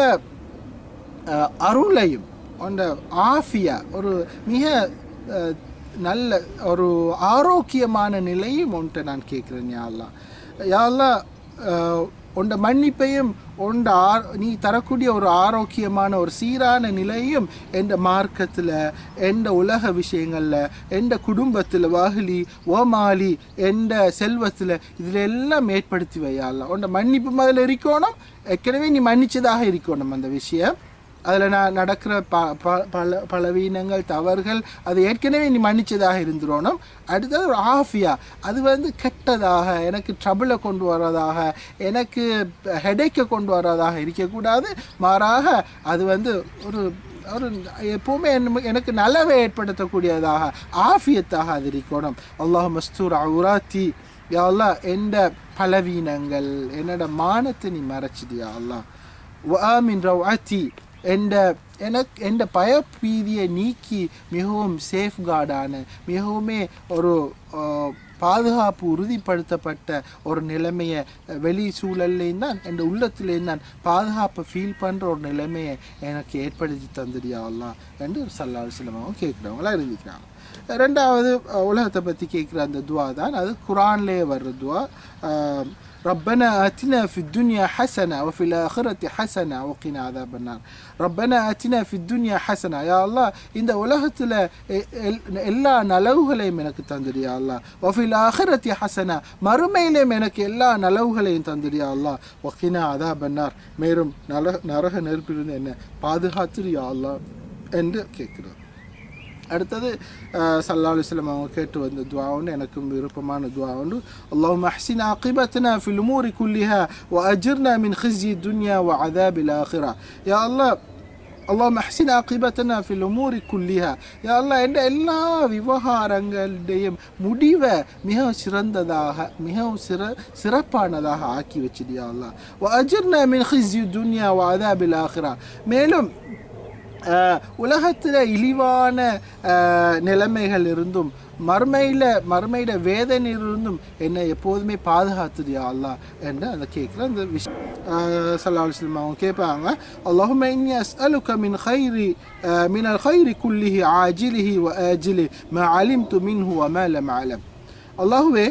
அருளையும் உண்ட ஆஃபியா, ஒரு மிக நல்ல ஒரு ஆரோக்கியமான நிலையும் உன்ட்ட நான் கேட்குறேன். யா அல்லாஹ், யா அல்லாஹ், உண்ட மன்னிப்பையும் உண்ட ஆ நீ தரக்கூடிய ஒரு ஆரோக்கியமான ஒரு சீரான நிலையும் எந்த மார்க்கத்தில், எந்த உலக விஷயங்களில், எந்த குடும்பத்தில், வாஹிலி ஓமாலி, எந்த செல்வத்தில், இதில் எல்லாம் ஏற்படுத்தி வையாலாம். உண்ட மன்னிப்பு முதல்ல இருக்கணும், ஏற்கனவே நீ மன்னிச்சதாக இருக்கணும் அந்த விஷயம். அதில் நான் நடக்கிற ப ப பல பலவீனங்கள் தவறுகள் அது ஏற்கனவே நீ மன்னிச்சதாக இருந்துடணும். அடுத்தது ஒரு ஆஃபியா, அது வந்து கெட்டதாக, எனக்கு ட்ரபிளை கொண்டு வர்றதாக, எனக்கு ஹெடேக்கை கொண்டு வர்றதாக இருக்கக்கூடாது. மாறாக அது வந்து ஒரு ஒரு எப்போவுமே எனக்கு நலவை ஏற்படுத்தக்கூடியதாக ஆஃபியத்தாக அது இருக்கணும். அல்லாஹ் மஸ்தூர் அவுராத்தி, யா அல்லாஹ், எந்த பலவீனங்கள் என்னோட மானத்தை நீ மறைச்சிடியா அல்லாஹ். வஆமின் ரவ்அத்தி, எந்த எனக்கு எந்த பயப்பீதியை நீக்கி மிகவும் சேஃப்கார்டான, மிகவுமே ஒரு பாதுகாப்பு உறுதிப்படுத்தப்பட்ட ஒரு நிலைமையை வெளி சூழல்லேயும் தான் என் உள்ளத்துலேயும் தான் பாதுகாப்பை ஃபீல் பண்ணுற ஒரு நிலைமையை எனக்கு ஏற்படுத்தி தந்துடியா அல்லாஹ் என்று ஸல்லல்லாஹு அலைஹி வஸல்லம் அவங்க கேட்குறவங்களாம் இருந்துக்கிறாங்க. ரெண்டாவது உலகத்தை பற்றி கேட்குற அந்த துவா தான், அது குரான்லேயே வர்ற துவா. ربنا آتنا في الدنيا حسنة وفي الآخرة حسنة وقنا عذاب النار ربنا آتنا في الدنيا حسنة يا الله இந்த உலகத்துல எல்லா நலவுகளையும் எனக்கு தந்திரு யா அல்லாஹ் وفي الآخرة حسنة மறுமையிலும் எனக்கு எல்லா நலவுகளையும் தந்திரு யா அல்லாஹ் وقنا عذاب النار மேலும் நரக நெருப்பிலிருந்து என்ன பாதுகாத்துரு யா அல்லாஹ் என்று கேட்கிறார். அடுத்தது ஸல்லல்லாஹு அலைஹி வஸல்லம் அவங்க கேட்டு வந்த துஆ ஒன்று எனக்கும் விருப்பமான துஆ ஒன்று அல்லாஹும்ம அஹ்சின் ஆகிபத்தனா ஃபில் உமூரி குல்லிஹா வ அஜிர்னா மின் ஹிஸ்யி துன்யா வ அஸாபில் ஆகிரா யா அல்லாஹ் அல்லாஹும்ம அஹ்சின் ஆகிபத்தனா ஃபில் உமூரி குல்லிஹா யா அல்லாஹ் என்ற எல்லா விவகாரங்களுடையும் முடிவை மிக சிறந்ததாக மிகவும் சிற சிறப்பானதாக ஆக்கி வச்சிடு யா அல்லாஹ் வ அஜிர்னா மின் ஹிஸ்யி துன்யா வ அஸாபில் ஆகிரா மேலும் உலகத்தில் இழிவான நிலைமைகள் இருந்தும் மறுமையில் மறுமையிட வேதனையிலிருந்தும் என்னை எப்போதுமே பாதுகாத்துது யா அல்லாஹ் என்று அந்த கேட்குற அந்த விஷயம் ஸல்லல்லாஹு அலைஹி வஸல்லம் அவங்க கேட்பாங்க அல்லாஹும்ம இன்னி அஸ்அலுக மின் கைரி மின் அல் கைரி குல்லிஹி ஆஜிலிஹி வ ஆஜிலிஹி மா அலிம்து மின்ஹு வ மா லம் அலம் அல்லாஹ்வே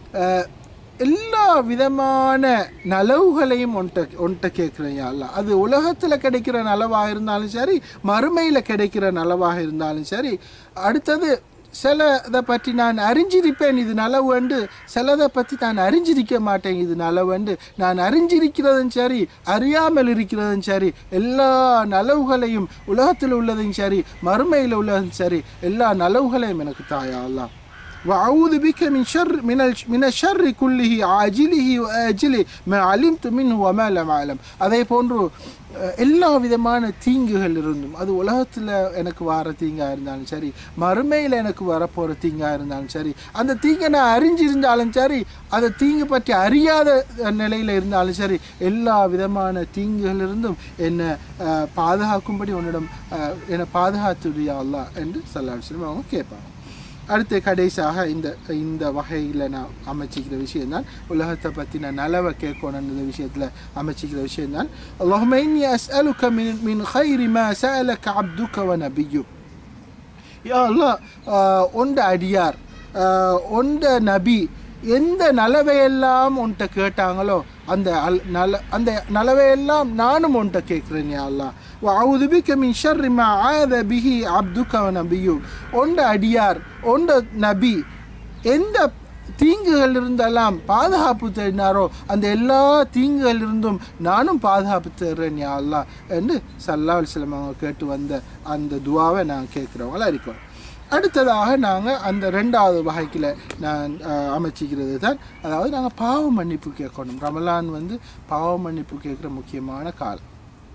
எல்லா விதமான நலவுகளையும் ஒன்ட்ட ஒன்ட்ட கேட்குறேன் யா அல்லாஹ் அது உலகத்தில் கிடைக்கிற நலவாக இருந்தாலும் சரி மறுமையில் கிடைக்கிற நலவாக இருந்தாலும் சரி அடுத்தது சிலதை பற்றி நான் அறிஞ்சிருப்பேன் இது நலவுண்டு சிலதை பற்றி நான் அறிஞ்சிருக்க மாட்டேன் இது நலவுண்டு நான் அறிஞ்சிருக்கிறதும் சரி அறியாமல் இருக்கிறதும் சரி எல்லா நலவுகளையும் உலகத்தில் உள்ளதும் சரி மறுமையில் உள்ளதும் சரி எல்லா நலவுகளையும் எனக்கு தாயா அல்லாஹ் وأعوذ بك من شر من من الشر كله عاجله وآجله ما علمت منه وما لم أعلم அதே போன்று எல்லா விதமான தீங்குகள் இருந்தும் அது உலகத்தில் எனக்கு வர தீங்காக இருந்தாலும் சரி மறுமையில் எனக்கு வரப்போகிற தீங்காக இருந்தாலும் சரி அந்த தீங்கை நான் அறிஞ்சிருந்தாலும் சரி அதை தீங்கு பற்றி அறியாத நிலையில் இருந்தாலும் சரி எல்லா விதமான தீங்குகள் இருந்தும் என்னை பாதுகாக்கும்படி உன்னிடம் என்னை பாதுகாத்துடு யா அல்லாஹ் என்று ஸல்லல்லாஹு அலைஹி வஸல்லம் அவங்க கேட்பாங்க. அடுத்த கடைசியாக இந்த இந்த வகையில் நான் அமைச்சிக்கிற விஷயம்தான் உலகத்தை பற்றின நலவை கேட்கணும் இந்த விஷயத்தில் அமைச்சிக்கிற விஷயம்தான் அல்லாஹும்ம இன்னி அஸ்அலுக மின் மின் கைரி மா சஅலக அப்துக வ நபிய்யுக் யா அல்லாஹ் உண்ட அடியார் உண்ட நபி எந்த நலவையெல்லாம் உன்கிட்ட கேட்டாங்களோ அந்த அல் நல அந்த நலவையெல்லாம் நானும் உன்கிட்ட கேட்குறேன் யா அல்லாஹ் வஅஊது பிக மின் ஷர்ரி மா ஆத பிஹி அப்துக வ நபிய்யுக் உண்ட அடியார் உண்ட நபி எந்த தீங்குகள் இருந்தெல்லாம் பாதுகாப்பு தேடினாரோ அந்த எல்லா தீங்குகள் இருந்தும் நானும் பாதுகாப்பு தேடுறேன் யா அல்லாஹ் என்று ஸல்லல்லாஹு அலைஹி வஸல்லம் அவங்க கேட்டு வந்த அந்த துஆவை நான் கேட்குறவங்களா இருக்கோம். அடுத்ததாக நாங்கள் அந்த ரெண்டாவது வகைக்கில் நான் அமைச்சிக்கிறது தான் அதாவது நாங்கள் பாவ மன்னிப்பு கேட்கணும். ரமலான் வந்து பாவ மன்னிப்பு கேட்குற முக்கியமான காலம்.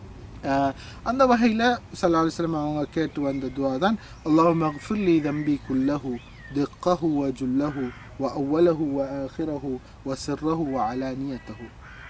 அந்த வகையில் ஸல்லல்லாஹு அலைஹி வஸல்லம் அவங்க கேட்டு வந்த துஆ தான் அல்லாஹும்ம இக்ஃபிர் லி தம்பி குல்லஹு திக்கஹு வ ஜுல்லஹு வ அவ்வலஹு வ ஆகிரஹு வ சிர்ரஹு வ அலானியத்தஹு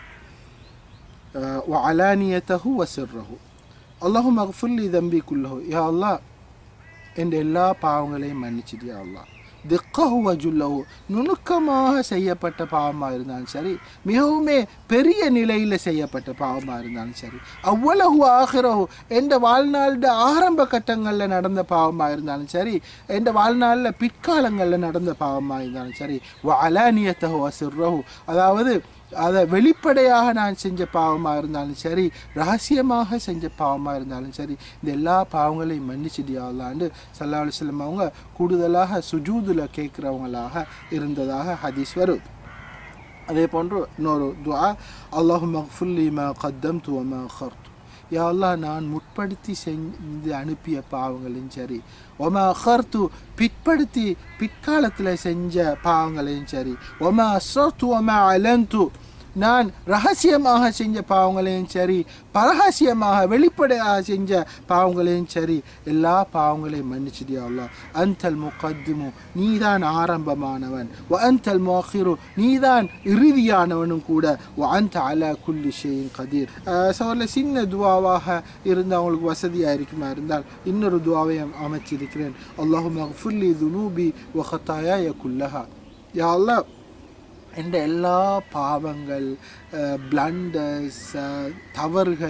வ அலானியத்தஹு வ சிர்ரஹு அல்லாஹும்ம இக்ஃபிர் லி தம்பி குல்லஹு யா அல்லாஹ் என்ற எல்லா பாவங்களையும் மன்னிச்சிடு யா அல்லாஹ் திக்கஹு வ ஜுல்லஹு நுணுக்கமாக செய்யப்பட்ட பாவமாக இருந்தாலும் சரி மிகவுமே பெரிய நிலையில் செய்யப்பட்ட பாவமாக இருந்தாலும் சரி அவ்வளவு ஆகிரஹு என்ற வாழ்நாளோட ஆரம்ப கட்டங்களில் நடந்த பாவமாக இருந்தாலும் சரி என்ற வாழ்நாளில் பிற்காலங்களில் நடந்த பாவமாக இருந்தாலும் சரி வ அலானியத்தஹு வ சிர்ரஹு அதாவது அதை வெளிப்படையாக நான் செஞ்ச பாவமாக இருந்தாலும் சரி ரகசியமாக செஞ்ச பாவமாக இருந்தாலும் சரி இந்த எல்லா பாவங்களையும் மன்னிச்சிடு யா அல்லாஹ்னு ஸல்லல்லாஹு அலைஹி வஸல்லம் அவங்க கூடுதலாக சுஜூதில் கேட்குறவங்களாக இருந்ததாக ஹதீஸ் வருது. அதே போன்று இன்னொரு துஆ அல்லாஹும்ம இக்ஃபிர் லி மா கத்தம்து வ மா அഖர்து யா அல்லாஹ் நான் முற்படுத்தி செஞ்சு அனுப்பிய பாவங்களையும் சரி ஒமா அഖர்து பிற்படுத்தி பிற்காலத்தில் செஞ்ச பாவங்களையும் சரி ஒமா அஸ்ரர்து ஒமா அலன்து நான் ரகசியமாக செஞ்ச பாவங்களையும் சரி பரகசியமாக வெளிப்படையாக செஞ்ச பாவங்களையும் சரி எல்லா பாவங்களையும் மன்னிச்சிடு யா அல்லாஹ் அன்தல் முகத்திமு நீதான் ஆரம்பமானவன் வ அன்தல் முஅக்கிரு நீதான் இறுதியானவனும் கூட வ அன்த அலா குல்லி ஷைஇன் கதீர். சோர்ல சின்ன துஆவாக இருந்தால் அவங்களுக்கு வசதியாக இருக்குமா இருந்தால் இன்னொரு துஆவையும் அமைச்சிருக்கிறேன் அல்லாஹும்ம இக்ஃபிர் லி துனூபி வ ஹதாயாய குல்லஹா யா அல்லாஹ் என்ற எல்லா பாவங்கள் பிளண்டர்ஸ் தவறுகள்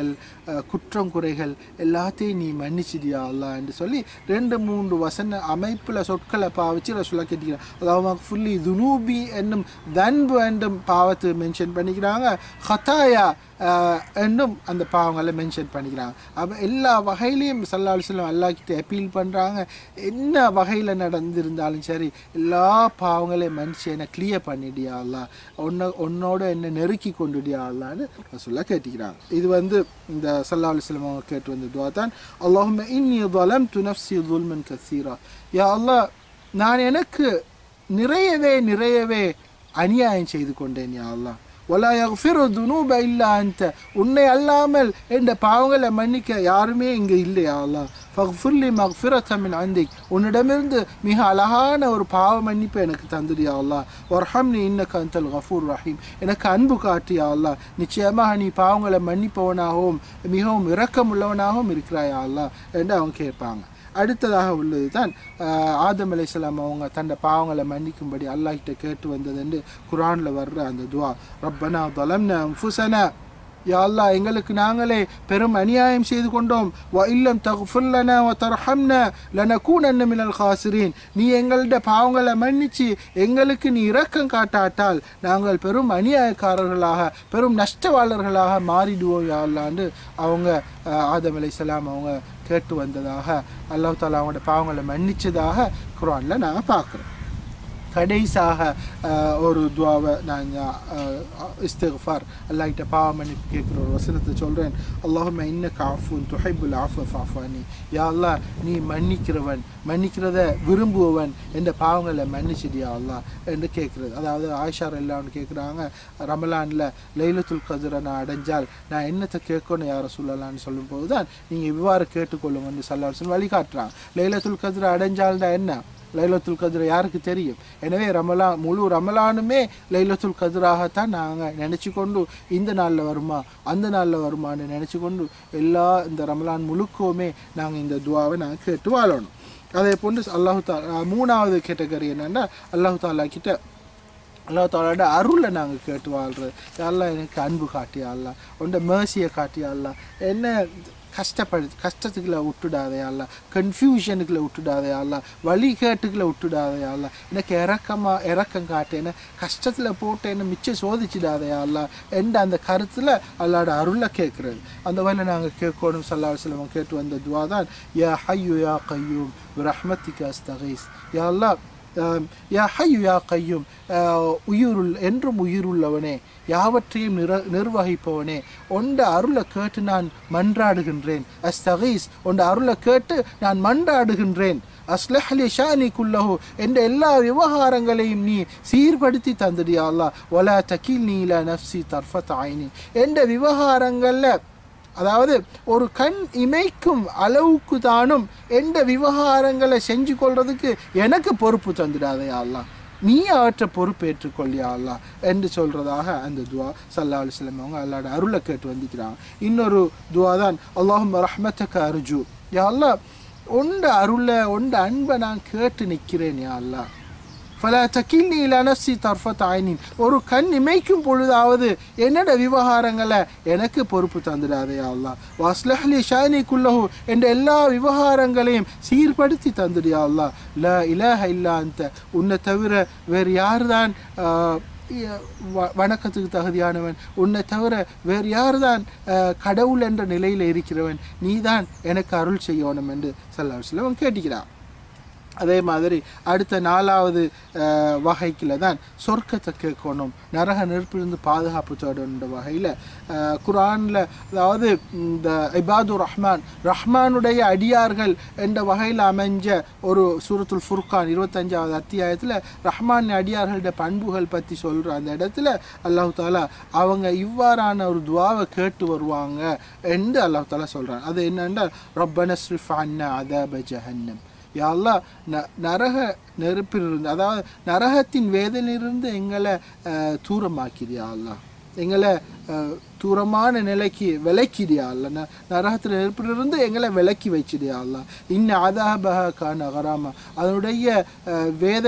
குற்றம் குறைகள் எல்லாத்தையும் நீ மன்னிச்சிடியா அல்லா என்று சொல்லி ரெண்டு மூன்று வசன அமைப்பில் சொற்களை பாவிச்சு ரசூலா கேட்டுக்கிறாங்க. அதாவது ஃபுல்லி துனூபி என்னும் தன்பு என்னும் பாவத்தை மென்ஷன் பண்ணிக்கிறாங்க, ஹதாயா என்னும் அந்த பாவங்களை மென்ஷன் பண்ணிக்கிறாங்க. அப்போ எல்லா வகையிலையும் ஸல்லல்லாஹு அலைஹி வஸல்லம் அல்லாஹ் கிட்ட அப்பீல் பண்ணுறாங்க, என்ன வகையில் நடந்திருந்தாலும் சரி எல்லா பாவங்களையும் மன்னிச்சு என்னை கிளியர் பண்ணிடியா அல்லா, உன்னை உன்னோட என்னை நெருக்கி கொண்டுடியா அல்லான்னு சொல்ல கேட்டுக்கிறாங்க. இது வந்து இந்த ஸல்லல்லாஹு அலைஹி வஸல்லம் அவங்க கேட்டு வந்த துஆ தான். அல்லாஹும்ம இன்னி ظلمت نفسي ظلما كثيرا. யா அல்லாஹ், நான் எனக்கு நிறையவே நிறையவே அநியாயம் செய்து கொண்டேன் யா அல்லாஹ். ولا يغفر الذنوب إلا أنت. உன்னை அல்லாமல் என்ற பாவங்களை மன்னிக்க யாருமே இங்கே இல்லை யா அல்லாஹ். فاغفر لي مغفرة من عندك. உன்னிடமிருந்து மிக அழகான ஒரு பாவ மன்னிப்பை எனக்கு தந்துடு யா அல்லாஹ். வர்ஹம்னி இன்னக அன்தல் கஃபூர் ரஹீம். எனக்கு அன்பு காட்டு யா அல்லாஹ், நிச்சயமாக நீ பாவங்களை மன்னிப்பவனாகவும் மிகவும் இரக்கமுள்ளவனாகவும் இருக்கிறாய் யா அல்லாஹ் என்று அவங்க கேட்பாங்க. அடுத்ததாக உள்ளது தான் ஆதம் அலைஹிஸ்ஸலாம் அவங்க தன்னை பாவங்களை மன்னிக்கும்படி அல்லாஹ்கிட்ட கேட்டு வந்தது என்று குர்ஆனில் வர்ற அந்த துஆ. ரப்பனா ظلمنا أنفسنا. யா அல்லாஹ், எங்களுக்கு நாங்களே பெரும் அநியாயம் செய்து கொண்டோம். வ இல்லம் தக்ஃபிர் லனா வ தர்ஹம்னா லனகூனன்ன மினல் காசிரீன். நீ எங்களுடைய பாவங்களை மன்னிச்சு எங்களுக்கு நீ இரக்கம் காட்டாட்டால் நாங்கள் பெரும் அநியாயக்காரர்களாக பெரும் நஷ்டவாளர்களாக மாறிடுவோம் யா அல்லாஹ்ன்னு அவங்க ஆதம் அலைஹிஸ்ஸலாம் அவங்க கேட்டு வந்ததாக அல்லாஹ் தஆலா அவங்களோட பாவங்களை மன்னிச்சதாக குர்ஆனில் நாங்கள் பார்க்குறோம். கடைசியாக ஒரு துவாவை நான் இஸ்திக்ஃபார் அல்லாஹ்கிட்ட பாவ மன்னிப்பு கேட்குற ஒரு வசனத்தை சொல்கிறேன். அல்லாஹும்ம இன்னக அஃபுன் துஹிப்புல் அஃவ ஃபஅஃபு அன்னி. யா அல்லாஹ், நீ மன்னிக்கிறவன், மன்னிக்கிறத விரும்புவன், என்ற பாவங்களை மன்னிச்சிடியா அல்லாஹ் என்று கேட்குறது. அதாவது ஆயிஷா ரலியல்லாஹு கேட்குறாங்க, ரமலானில் லைலத்துல் கத்ரை நான் அடைஞ்சால் நான் என்னத்தை கேட்கணும் யார சொல்லலான்னு சொல்லும்போது தான் நீங்கள் இவ்வாறு கேட்டுக்கொள்ளுங்கன்னு ஸல்லல்லாஹு அலைஹி வஸல்லம் வழிகாட்டுறாங்க. லைலத்துல் கத்ரை அடைஞ்சால்தான் என்ன, லைலத்துல் கத்ர் யாருக்கு தெரியும்? எனவே ரமலான் முழு ரமலானுமே லைலத்துல் கத்ராகத்தான் நாங்கள் நினச்சி கொண்டு இந்த நாளில் வருமா அந்த நாளில் வருமானு நினச்சி கொண்டு எல்லா இந்த ரமலான் முழுக்கவுமே நாங்கள் இந்த துவாவை நாங்கள் கேட்டு வாழணும். அதே போன்று அல்லாஹு தாலா மூணாவது கேட்டகரி என்னென்னா அல்லாஹு தாலா கிட்ட அல்லாஹ் தாலாவோட அருளை நாங்கள் கேட்டு வாழ்கிறது. எல்லாம் எனக்கு அன்பு காட்டியா அல்லா, உன்ட மேர்சியை காட்டியா அல்லா, என்ன கஷ்டப்படு கஷ்டத்துக்குள்ள விட்டுடாதே அல்லா, கன்ஃபியூஷனுக்குள்ள விட்டுடாதே அல்லா, வழிகேட்டுக்குள்ள விட்டுடாதே அல்லா, எனக்கு இறக்கமாக இறக்கம் காட்டு, என்ன கஷ்டத்தில் போட்டு என்ன மிச்சம் சோதிச்சிடாதே அல்லா என்ற அந்த கருத்தில் அல்லாட அருளை கேட்குறது. அந்த வகையில் நாங்கள் கேட்கணும். ஸல்லல்லாஹு அலைஹி வஸல்லம் கேட்டு வந்த துவா தான், யா ஹய்யு யா கய்யூம் பிரஹ்மத்திக அஸ்தகீஸ். யா அல்லா, யா ஹய்யு யா கய்யூம், உயிருள் என்றும் உயிருள்ளவனே, யாவற்றையும் நிற நிர்வகிப்பவனே, ஒன்ற அருளை கேட்டு நான் மன்றாடுகின்றேன். அஸ்தகீஸ், ஒன்ற அருளை கேட்டு நான் மன்றாடுகின்றேன். அஸ்லஹ் லி ஷானி குல்லஹு, என்ற எல்லா விவகாரங்களையும் நீ சீர்படுத்தி தந்துடியா அல்லாஹ். வலா தகில்னி இலா நஃப்ஸி தர்ஃபத் ஐனி, என்ற விவகாரங்களில் அதாவது ஒரு கண் இமைக்கும் அளவுக்கு தானும் எந்த விவகாரங்களை செஞ்சு கொள்றதுக்கு எனக்கு பொறுப்பு தந்துடாதே அல்லாஹ், நீ அவற்றை பொறுப்பேற்றுக்கொள்ளியா அல்லாஹ் என்று சொல்கிறதாக அந்த துவா ஸல்லல்லாஹு அலைஹி வஸல்லம் அவங்க அல்லாஹ்வோட அருளை கேட்டு வந்துக்கிறாங்க. இன்னொரு துவா தான், அல்லாஹும்ம ரஹ்மத்தக அர்ஜு. யா அல்லாஹ், உண்ட அருளை உண்ட அன்பை நான் கேட்டு நிற்கிறேன் யா அல்லாஹ். ஃபலா தகில்னி இலா நஃப்ஸி தர்ஃபத் ஐனின், ஒரு கண் இமைக்கும் பொழுதாவது என்னோட விவகாரங்களை எனக்கு பொறுப்பு தந்துடாதே யா அல்லாஹ். வஸ்லஹ் லி ஷானி குல்லஹு, என்ற எல்லா விவகாரங்களையும் சீர்படுத்தி தந்துடு யா அல்லாஹ். லா இலாஹ இல்லா அன்த, உன்னை தவிர வேறு யார் தான் வணக்கத்துக்கு தகுதியானவன், உன்னை தவிர வேறு யார் தான் கடவுள் என்ற நிலையில் இருக்கிறவன், நீ தான் எனக்கு அருள் செய்யணும் என்று ஸல்லல்லாஹு அலைஹி வஸல்லம் கேட்டுக்கிறான். அதே மாதிரி அடுத்த நாலாவது வகைக்குள்ள தான் சொர்க்கத்தை கேட்கணும், நரக நெருப்பிலிருந்து பாதுகாப்பு தேடணுன்ற வகையில் குர்ஆனில், அதாவது இந்த இபாதுர் ரஹ்மான், ரஹ்மானுடைய அடியார்கள் என்ற வகையில் அமைஞ்ச ஒரு சூரத்துல் ஃபுர்கான் இருபத்தஞ்சாவது அத்தியாயத்தில் ரஹ்மான் அடியார்களுடைய பண்புகள் பற்றி சொல்கிற அந்த இடத்துல அல்லாஹ் தாலா அவங்க இவ்வாறான ஒரு துவாவை கேட்டு வருவாங்க என்று அல்லாஹ் தாலா சொல்கிறான். அது என்னென்னா, ரப்பனா ஸ்ரிஃப் அன்னா அதாப ஜஹன்னம். யா அல்லாஹ், ந நரக நெருப்பிலிருந்து, அதாவது நரகத்தின் வேதனையிலிருந்து எங்களை தூரமாக்கிறியா அல்லாஹ், எங்களை தூரமான நிலைக்கு விலக்கிடியா அல்ல, ந நரகத்தில் நெருப்பிலிருந்து எங்களை விலக்கி வச்சிடியா அல்லாஹ். இன்ன அதாபஹ கான கராமா, அதனுடைய வேதனை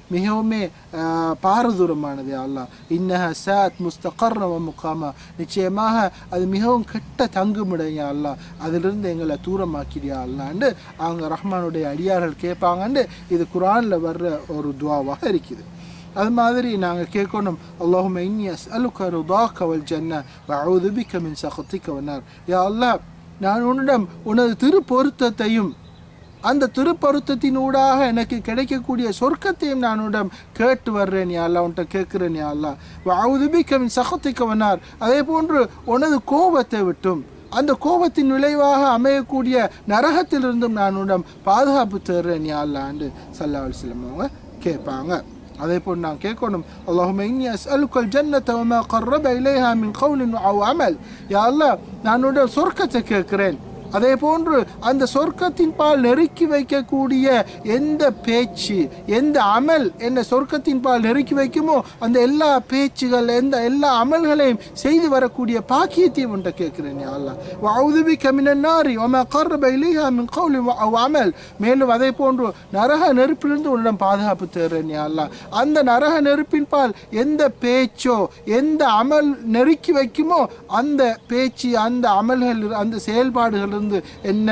மிகவுமே பாரதூரமானது யா அல்லாஹ். இன்னஹ சாத் முஸ்தகர்ர வ முகாமா, நிச்சயமாக அது மிகவும் கெட்ட தங்குமிடம் யா அல்லாஹ், அதிலிருந்து எங்களை தூரமாக்கிறியா அல்லாண்டு அவங்க ரஹ்மானுடைய அடியார்கள் கேட்பாங்கன்னு இது குர்ஆனில் வர்ற ஒரு துஆவாக இருக்குது. அது மாதிரி நாங்கள் கேட்கணும், அல்லாஹும்ம இன்னி அஸ்அலுக ரிதாக வல் ஜன்னah வ அஊது பிக மின் சഖதிக வன் நார். யா அல்லாஹ், நான் உன்னிடம் உனது திருப்பொருத்தத்தையும் அந்த திருப்பொருத்தத்தின் ஊடாக எனக்கு கிடைக்கக்கூடிய சொர்க்கத்தையும் நான் உன்னிடம் கேட்டு வர்றேன் யா அல்லாஹ், உன்கிட்ட கேட்குறேன் யா அல்லாஹ். வ அஊது பிக மின் சഖதிக வன் நார், அதே போன்று உனது கோபத்தை விட்டும் அந்த கோபத்தின் விளைவாக அமையக்கூடிய நரகத்திலிருந்தும் நான் உன்னிடம் பாதுகாப்பு தேர்றேன் யா அல்லாஹ்ன்னு ஸல்லல்லாஹு அலைஹி வஸல்லம் அவங்க கேட்பாங்க. அதே போல் நான் கேட்கணும், அல்லாஹும்ம இன்னி அஸ்அலுக்கல் ஜன்னத வமா கர்ரப இலைஹா மின் கௌலின் அவ் அமல். யா அல்லாஹ், நான் உன்னுடைய சொர்க்கத்தை கேட்கிறேன், அதே போன்று அந்த சொர்க்கத்தின் பால் நெருக்கி வைக்கக்கூடிய எந்த பேச்சு எந்த அமல் என்ன சொர்க்கத்தின் பால் நெருக்கி வைக்குமோ அந்த எல்லா பேச்சுகள் எந்த எல்லா அமல்களையும் செய்து வரக்கூடிய பாக்கியத்தையும் உன்ட்ட கேட்கிறேன் யா அல்லாஹ். வ அஊது பிக மினன் நாரி வமா கர்ரப இலைஹா மின் கௌலின் அவ் அமல். மேலும் அதே போன்று நரக நெருப்பிலிருந்து உன்னிடம் பாதுகாப்பு தேடுறேன் யா அல்லாஹ். அந்த நரக நெருப்பின் பால் எந்த பேச்சோ எந்த அமல் நெருக்கி வைக்குமோ அந்த பேச்சு அந்த அமல்கள் அந்த செயல்பாடுகள் என்ன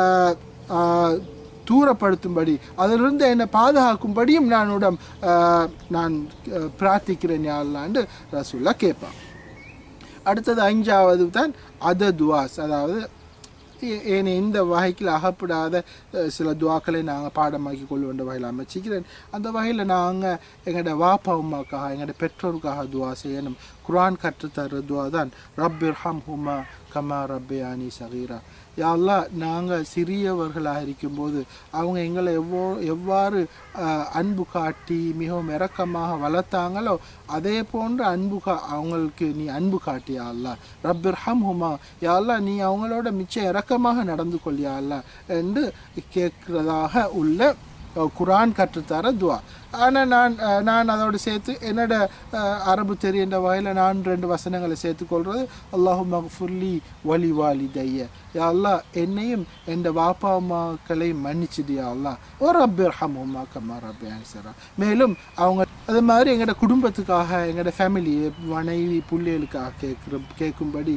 தூரப்படுத்தும்படி அதிலிருந்து என்னை பாதுகாக்கும்படியும் நான் உடம் நான் பிரார்த்திக்கிறேன் யா அல்லாஹ்ன்னு ரசூலுல்லாஹ் கேட்பான். அடுத்தது அஞ்சாவது தான் அத துவாஸ், அதாவது ஏனே இந்த வகையில் அகப்படாத சில துவாக்களை நாங்கள் பாடமாக்கி கொள்ள வேண்டிய வகையில் அமைச்சிக்கிறேன். அந்த வகையில் நாங்கள் எங்களோட வாப்பா உமாக்காக எங்களோட பெற்றோருக்காக துவா செய்யணும். குர்ஆன் கற்றுத்தர துவா தான் ரப்பிர்ஹம் ஹுமா கமா ரப்பியானி சகீரா. யா அல்லாஹ், நாங்கள் சிறியவர்களாக இருக்கும்போது அவங்க எங்களை எவ்வளோ எவ்வாறு அன்பு காட்டி மிகவும் இரக்கமாக வளர்த்தாங்களோ அதே போன்று அன்பு கா அவங்களுக்கு நீ அன்பு காட்டி யா அல்லாஹ். ரப்பிர்ஹம் ஹுமா, யா அல்லாஹ், நீ அவங்களோட மிச்சம் இரக்கமாக நடந்து கொள் யா அல்லாஹ் என்று கேட்குறதாக உள்ள குர்ஆன் கற்றுத்தர துவா. ஆனால் நான் நான் அதோடு சேர்த்து என்னோட அரபு தெரிகின்ற வகையில் நான் ரெண்டு வசனங்களை சேர்த்துக்கொள்வது, அல்லாஹும்ம ஃகுர்லி வலி வாலிதைய, யா அல்லாஹ், என்னையும் என் வாப்பா அம்மாக்களையும் மன்னிச்சிடு யா அல்லாஹ். ஓ ரப்பிர்ஹம்ஹுமா கமா ரப்பியானி சகீரா. மேலும் அவங்க அது மாதிரி எங்களோட குடும்பத்துக்காக எங்களோட ஃபேமிலி மனைவி பிள்ளைகளுக்காக கேட்குற கேட்கும்படி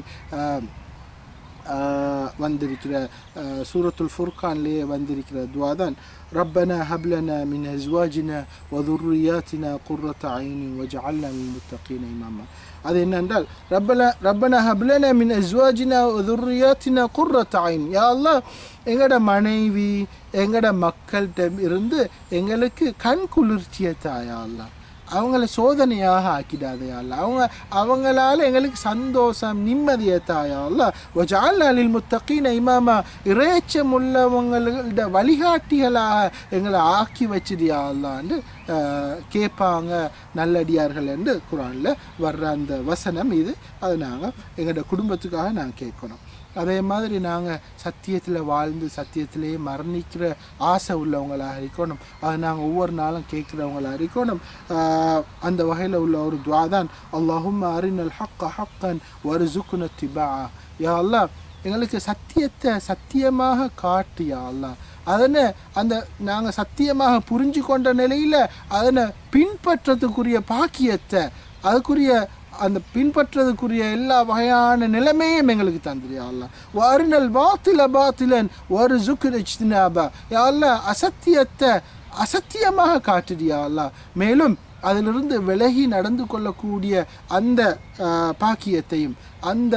வந்திருக்கிற சூரத்துல் ஃபுர்கான்லேயே வந்திருக்கிற துவா தான் ரப்பனா ஹப்லனா மின் அஸ்வாஜினா வ துர்ரியாத்தினா குர்ரத ஐனி வஜஅல்னா லில் முத்தகீன இமாமா. அது என்னென்றால் ரப்பனா ரப்பனா ஹப்லனா மின் அஸ்வாஜினா வ துர்ரியாத்தினா குர்ரத ஐன். யா அல்லாஹ், எங்களோட மனைவி எங்களோட மக்கள்கிட்ட இருந்து எங்களுக்கு கண் குளிர்ச்சியை தாயா அல்லாஹ், அவங்கள சோதனையாக ஆக்கிடாதே அல்ல, அவங்க அவங்களால எங்களுக்கு சந்தோஷம் நிம்மதியை தாயா அல்ல. வஜஅல்னா லில் முத்தகீன இமாமா, இறைச்சம் உள்ளவங்களோட வழிகாட்டிகளாக எங்களை ஆக்கி வச்சிடியா அல்லான்னு கேட்பாங்க நல்லடியார்கள் என்று குர்ஆனில் வர்ற அந்த வசனம் இது. அதை நாங்கள் எங்களோட குடும்பத்துக்காக நாங்கள் கேட்கணும். அதே மாதிரி நாங்கள் சத்தியத்தில் வாழ்ந்து சத்தியத்திலேயே மரணிக்கிற ஆசை உள்ளவங்களாக இருக்கணும். அதை நாங்கள் ஒவ்வொரு நாளும் கேட்குறவங்களாக இருக்கணும். அந்த வகையில் உள்ள ஒரு துவா தான் அல்லாஹும்ம அரினல் ஹக்க ஹக்கன் வர்சுக்னா இத்திபாஅ. யா அல்லாஹ், எங்களுக்கு சத்தியத்தை சத்தியமாக காட்டு யா அல்லாஹ், அதனை அந்த நாங்கள் சத்தியமாக புரிஞ்சு கொண்ட நிலையில் அதனை பின்பற்றத்துக்குரிய பாக்கியத்தை அதுக்குரிய அந்த பின்பற்றதுக்குரிய எல்லா வகையான நிலைமையும் எங்களுக்கு தந்துரியா அல்லாஹ். வஅரினல் பாத்தில பாத்திலன் வர்சுக்னா இஜ்தினாபா. யா அல்லாஹ், அசத்தியத்தை அசத்தியமாக காட்டுடியா அல்லாஹ், மேலும் அதிலிருந்து விலகி நடந்து கொள்ளக்கூடிய அந்த பாக்கியத்தையும் அந்த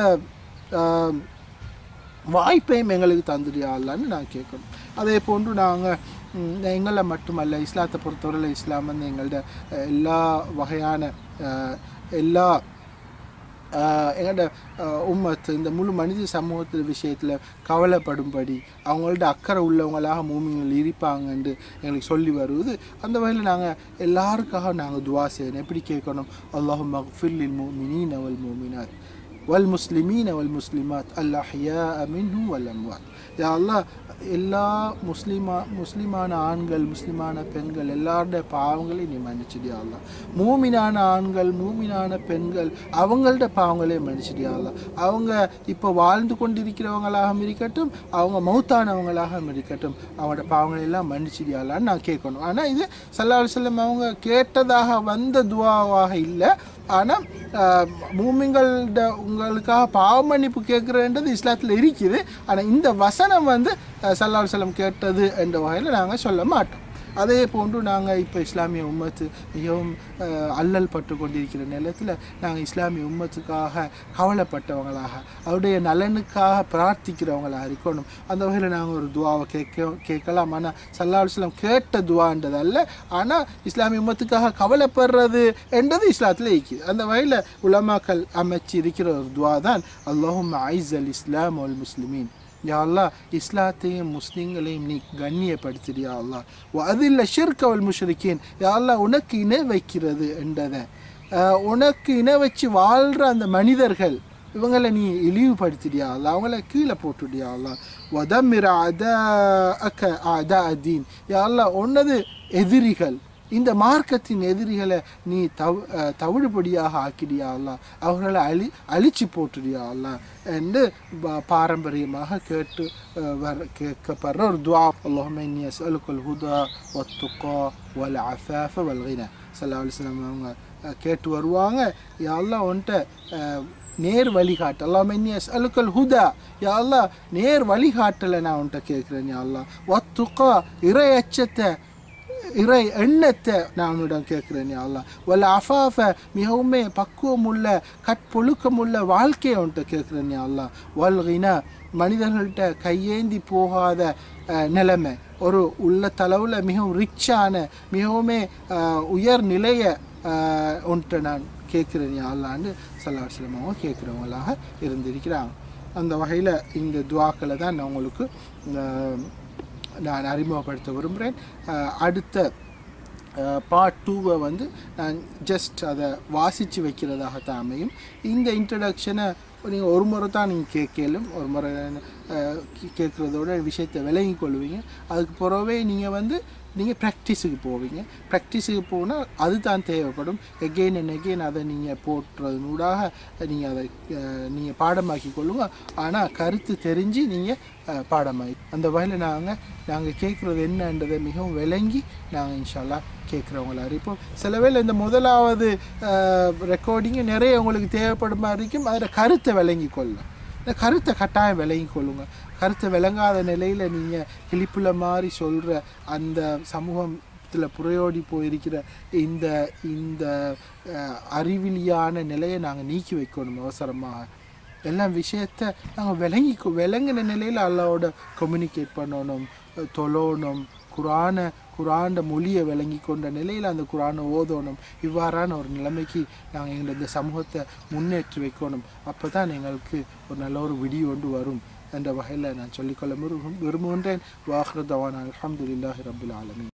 வாய்ப்பையும் எங்களுக்கு தந்துடியா அல்லான்னு நான் கேட்கணும். அதே போன்று நாங்கள் எங்களை மட்டுமல்ல, இஸ்லாத்தை பொறுத்தவரையில் இஸ்லாம் வந்து எங்களோட எல்லா வகையான எல்லா எங்களோட உம்மத்து இந்த முழு மனித சமூகத்து விஷயத்தில் கவலைப்படும்படி அவங்கள்ட்ட அக்கறை உள்ளவங்களாக மூமின்கள் இருப்பாங்கன்னு எங்களுக்கு சொல்லி வருவது. அந்த வகையில் நாங்கள் எல்லாருக்காக நாங்கள் துவா செய்யணும். எப்படி கேட்கணும்? அல்லாஹும்ம ஃபிர் லில் முஃமினீன வல் முஃமினாத், والمسلمين والمسلمات الأحياء منهم والأموات يا الله எல்லா முஸ்லிமா முஸ்லிமான ஆண்கள் முஸ்லிமான பெண்கள் எல்லாருடைய பாவங்களையும் நீ மன்னிச்சிடியா அல்லா மூமினான ஆண்கள் மூமினான பெண்கள் அவங்களோட பாவங்களையும் மன்னிச்சிடியா அல்லா அவங்க இப்போ வாழ்ந்து கொண்டிருக்கிறவங்களாக இருக்கட்டும் அவங்க மௌத்தானவங்களாக இருக்கட்டும் அவங்களோட பாவங்களை எல்லாம் மன்னிச்சிடியா அல்லான்னு நான் கேட்கணும் ஆனால் இது ஸல்லல்லாஹு அலைஹி வஸல்லம் அவங்க கேட்டதாக வந்த துஆவாக இல்லை ஆனால் மூமின்களோட உங்களுக்காக பாவ மன்னிப்பு கேட்குறன்றது இஸ்லாத்தில் இருக்குது ஆனால் இந்த வசனம் வந்து ஸல்லல்லாஹு அலைஹி வஸல்லம் கேட்டது என்ற வகையில் நாங்கள் சொல்ல மாட்டோம் அதே போன்று நாங்கள் இப்போ இஸ்லாமிய உம்மத்து மிகவும் அல்லல் பட்டு கொண்டிருக்கிற நேரத்தில் நாங்கள் இஸ்லாமிய உம்மத்துக்காக கவலைப்பட்டவங்களாக அவருடைய நலனுக்காக பிரார்த்திக்கிறவங்களாக இருக்கணும் அந்த வகையில் நாங்கள் ஒரு துவாவை கேட்க கேட்கலாம் ஆனால் ஸல்லல்லாஹு அலைஹி வஸல்லம் கேட்ட துவான்றது அல்ல ஆனால் இஸ்லாமிய உம்மத்துக்காக கவலைப்படுறது என்றது இஸ்லாத்தில் இருக்குது அந்த வகையில் உலமாக்கள் அமைச்சு இருக்கிற ஒரு துவா தான் அல்லாஹும்ம ஐஸல் இஸ்லாம் வல் முஸ்லிமீன் யா அல்லாஹ் இஸ்லாத்தையும் முஸ்லீம்களையும் நீ கண்ணியப்படுத்தியா அல்லாஹ் அதில் ஷிர்க வல் முஷ்ரிக்கீன் யா அல்லாஹ் உனக்கு இணை வைக்கிறது என்றதை உனக்கு இணை வச்சு வாழ்கிற அந்த மனிதர்கள் இவங்களை நீ இழிவுபடுத்திடியா அல்லாஹ் அவங்கள கீழே போட்டுடியா அல்லாஹ் வதமிர அதா அக்க அதா அதீன் யா அல்லாஹ் உன்னது எதிரிகள் இந்த மார்க்கத்தின் எதிரிகளை நீ தவ தவிடுபடியாக ஆக்கிடியா அல்லாஹ் அவர்களை அழி அழிச்சு போட்டுடியா அல்லாஹ் என்று பாரம்பரியமாக கேட்டு வர கேட்கப்படுற ஒரு துஆ அல்லாஹும்ம இன்னி அஸ்அலுக்கல் ஹுதா வத்துகா வல் அஃபாஃப வல் கினா ஸல்லல்லாஹு அலைஹி வஸல்லம் அவங்க கேட்டு வருவாங்க யா அல்லாஹ் உன்கிட்ட நேர் வழிகாட்டு அல்லாஹும்ம இன்னி அஸ்அலுக்கல் ஹுதா யா அல்லாஹ் நேர் வழிகாட்டலை நான் உன்கிட்ட கேட்குறேன் யா அல்லாஹ் வத்துகா இறை அச்சத்தை இறை எண்ணத்தை நான் உன்னிடம் கேட்குறேன் யா அல்லாஹ் வல் அஃபாஃப மிகவுமே பக்குவமுள்ள கற்பொழுக்கமுள்ள வாழ்க்கையை உன்கிட்ட கேட்குறேன் யா அல்லாஹ் வல் கினா மனிதர்கள்ட்ட கையேந்தி போகாத நிலைமை ஒரு உள்ள தளவில் மிகவும் ரிச்சான மிகவுமே உயர் நிலையை உன்கிட்ட நான் கேட்குறேன் யா அல்லாஹ்ன்னு ஸல்லல்லாஹு அலைஹி வஸல்லம் அவங்க கேட்குறவங்களாக இருந்திருக்கிறாங்க அந்த வகையில் இந்த துஆக்களை தான் நான் உங்களுக்கு நான் அறிமுகப்படுத்த விரும்புகிறேன் அடுத்த பார்ட் டூவை வந்து நான் ஜஸ்ட் அதை வாசித்து வைக்கிறதாகத்தான் அமையும் இந்த இன்ட்ரடக்ஷனை நீங்கள் ஒரு முறை தான் நீங்கள் கேட்கலும் ஒரு முறை கேட்குறதோட விஷயத்தை விளங்கி கொள்வீங்க அதுக்கு பிறவே நீங்கள் வந்து நீங்கள் ப்ராக்டிஸுக்கு போவீங்க ப்ராக்டிஸுக்கு போனால் அதுதான் தேவைப்படும் எகெயின் அண்ட் எகெயின் அதை நீங்கள் போட்டுறதுனூடாக நீங்கள் அதை நீங்கள் பாடமாக்கி கொள்ளுங்க ஆனால் கருத்து தெரிஞ்சு நீங்கள் பாடமாகி அந்த வகையில் நாங்கள் நாங்கள் கேட்குறது என்னன்றதை மிகவும் விளங்கி நாங்கள் இன்ஷா அல்லாஹ் கேட்குறவங்கள அறிப்போம் சில வேளை இந்த முதலாவது ரெக்கார்டிங்கு நிறைய உங்களுக்கு தேவைப்படும் மாதிரி இருக்கும் அதில் கருத்தை விளங்கி கொள்ளலாம் இந்த கருத்தை கட்டாயம் விளங்கி கொள்ளுங்க கருத்தை விளங்காத நிலையில் நீங்கள் கிளிப்புல மாதிரி சொல்கிற அந்த சமூகத்தில் புரையோடி போயிருக்கிற இந்த இந்த அறிவிலியான நிலையை நாங்கள் நீக்கி வைக்கணும் அவசரமாக எல்லா விஷயத்தை நாங்கள் விளங்கி விளங்கின நிலையில் அல்லாவோட கம்யூனிகேட் பண்ணணும் தொழணும் குரானை குரான மொழியை விளங்கி கொண்ட நிலையில் அந்த குரானை ஓதணும் இவ்வாறான ஒரு நிலைமைக்கு நாங்கள் எங்களை இந்த சமூகத்தை முன்னேற்றி வைக்கணும் அப்போ தான் எங்களுக்கு ஒரு நல்ல ஒரு விடி ஒன்று வரும் என்ற வகையில் நான் சொல்லிக்கொள்ள விரும்புகின்றேன் வாஹ்ரு தவானா அல்ஹம்துலில்லாஹி ரப்பில் ஆலமீன்.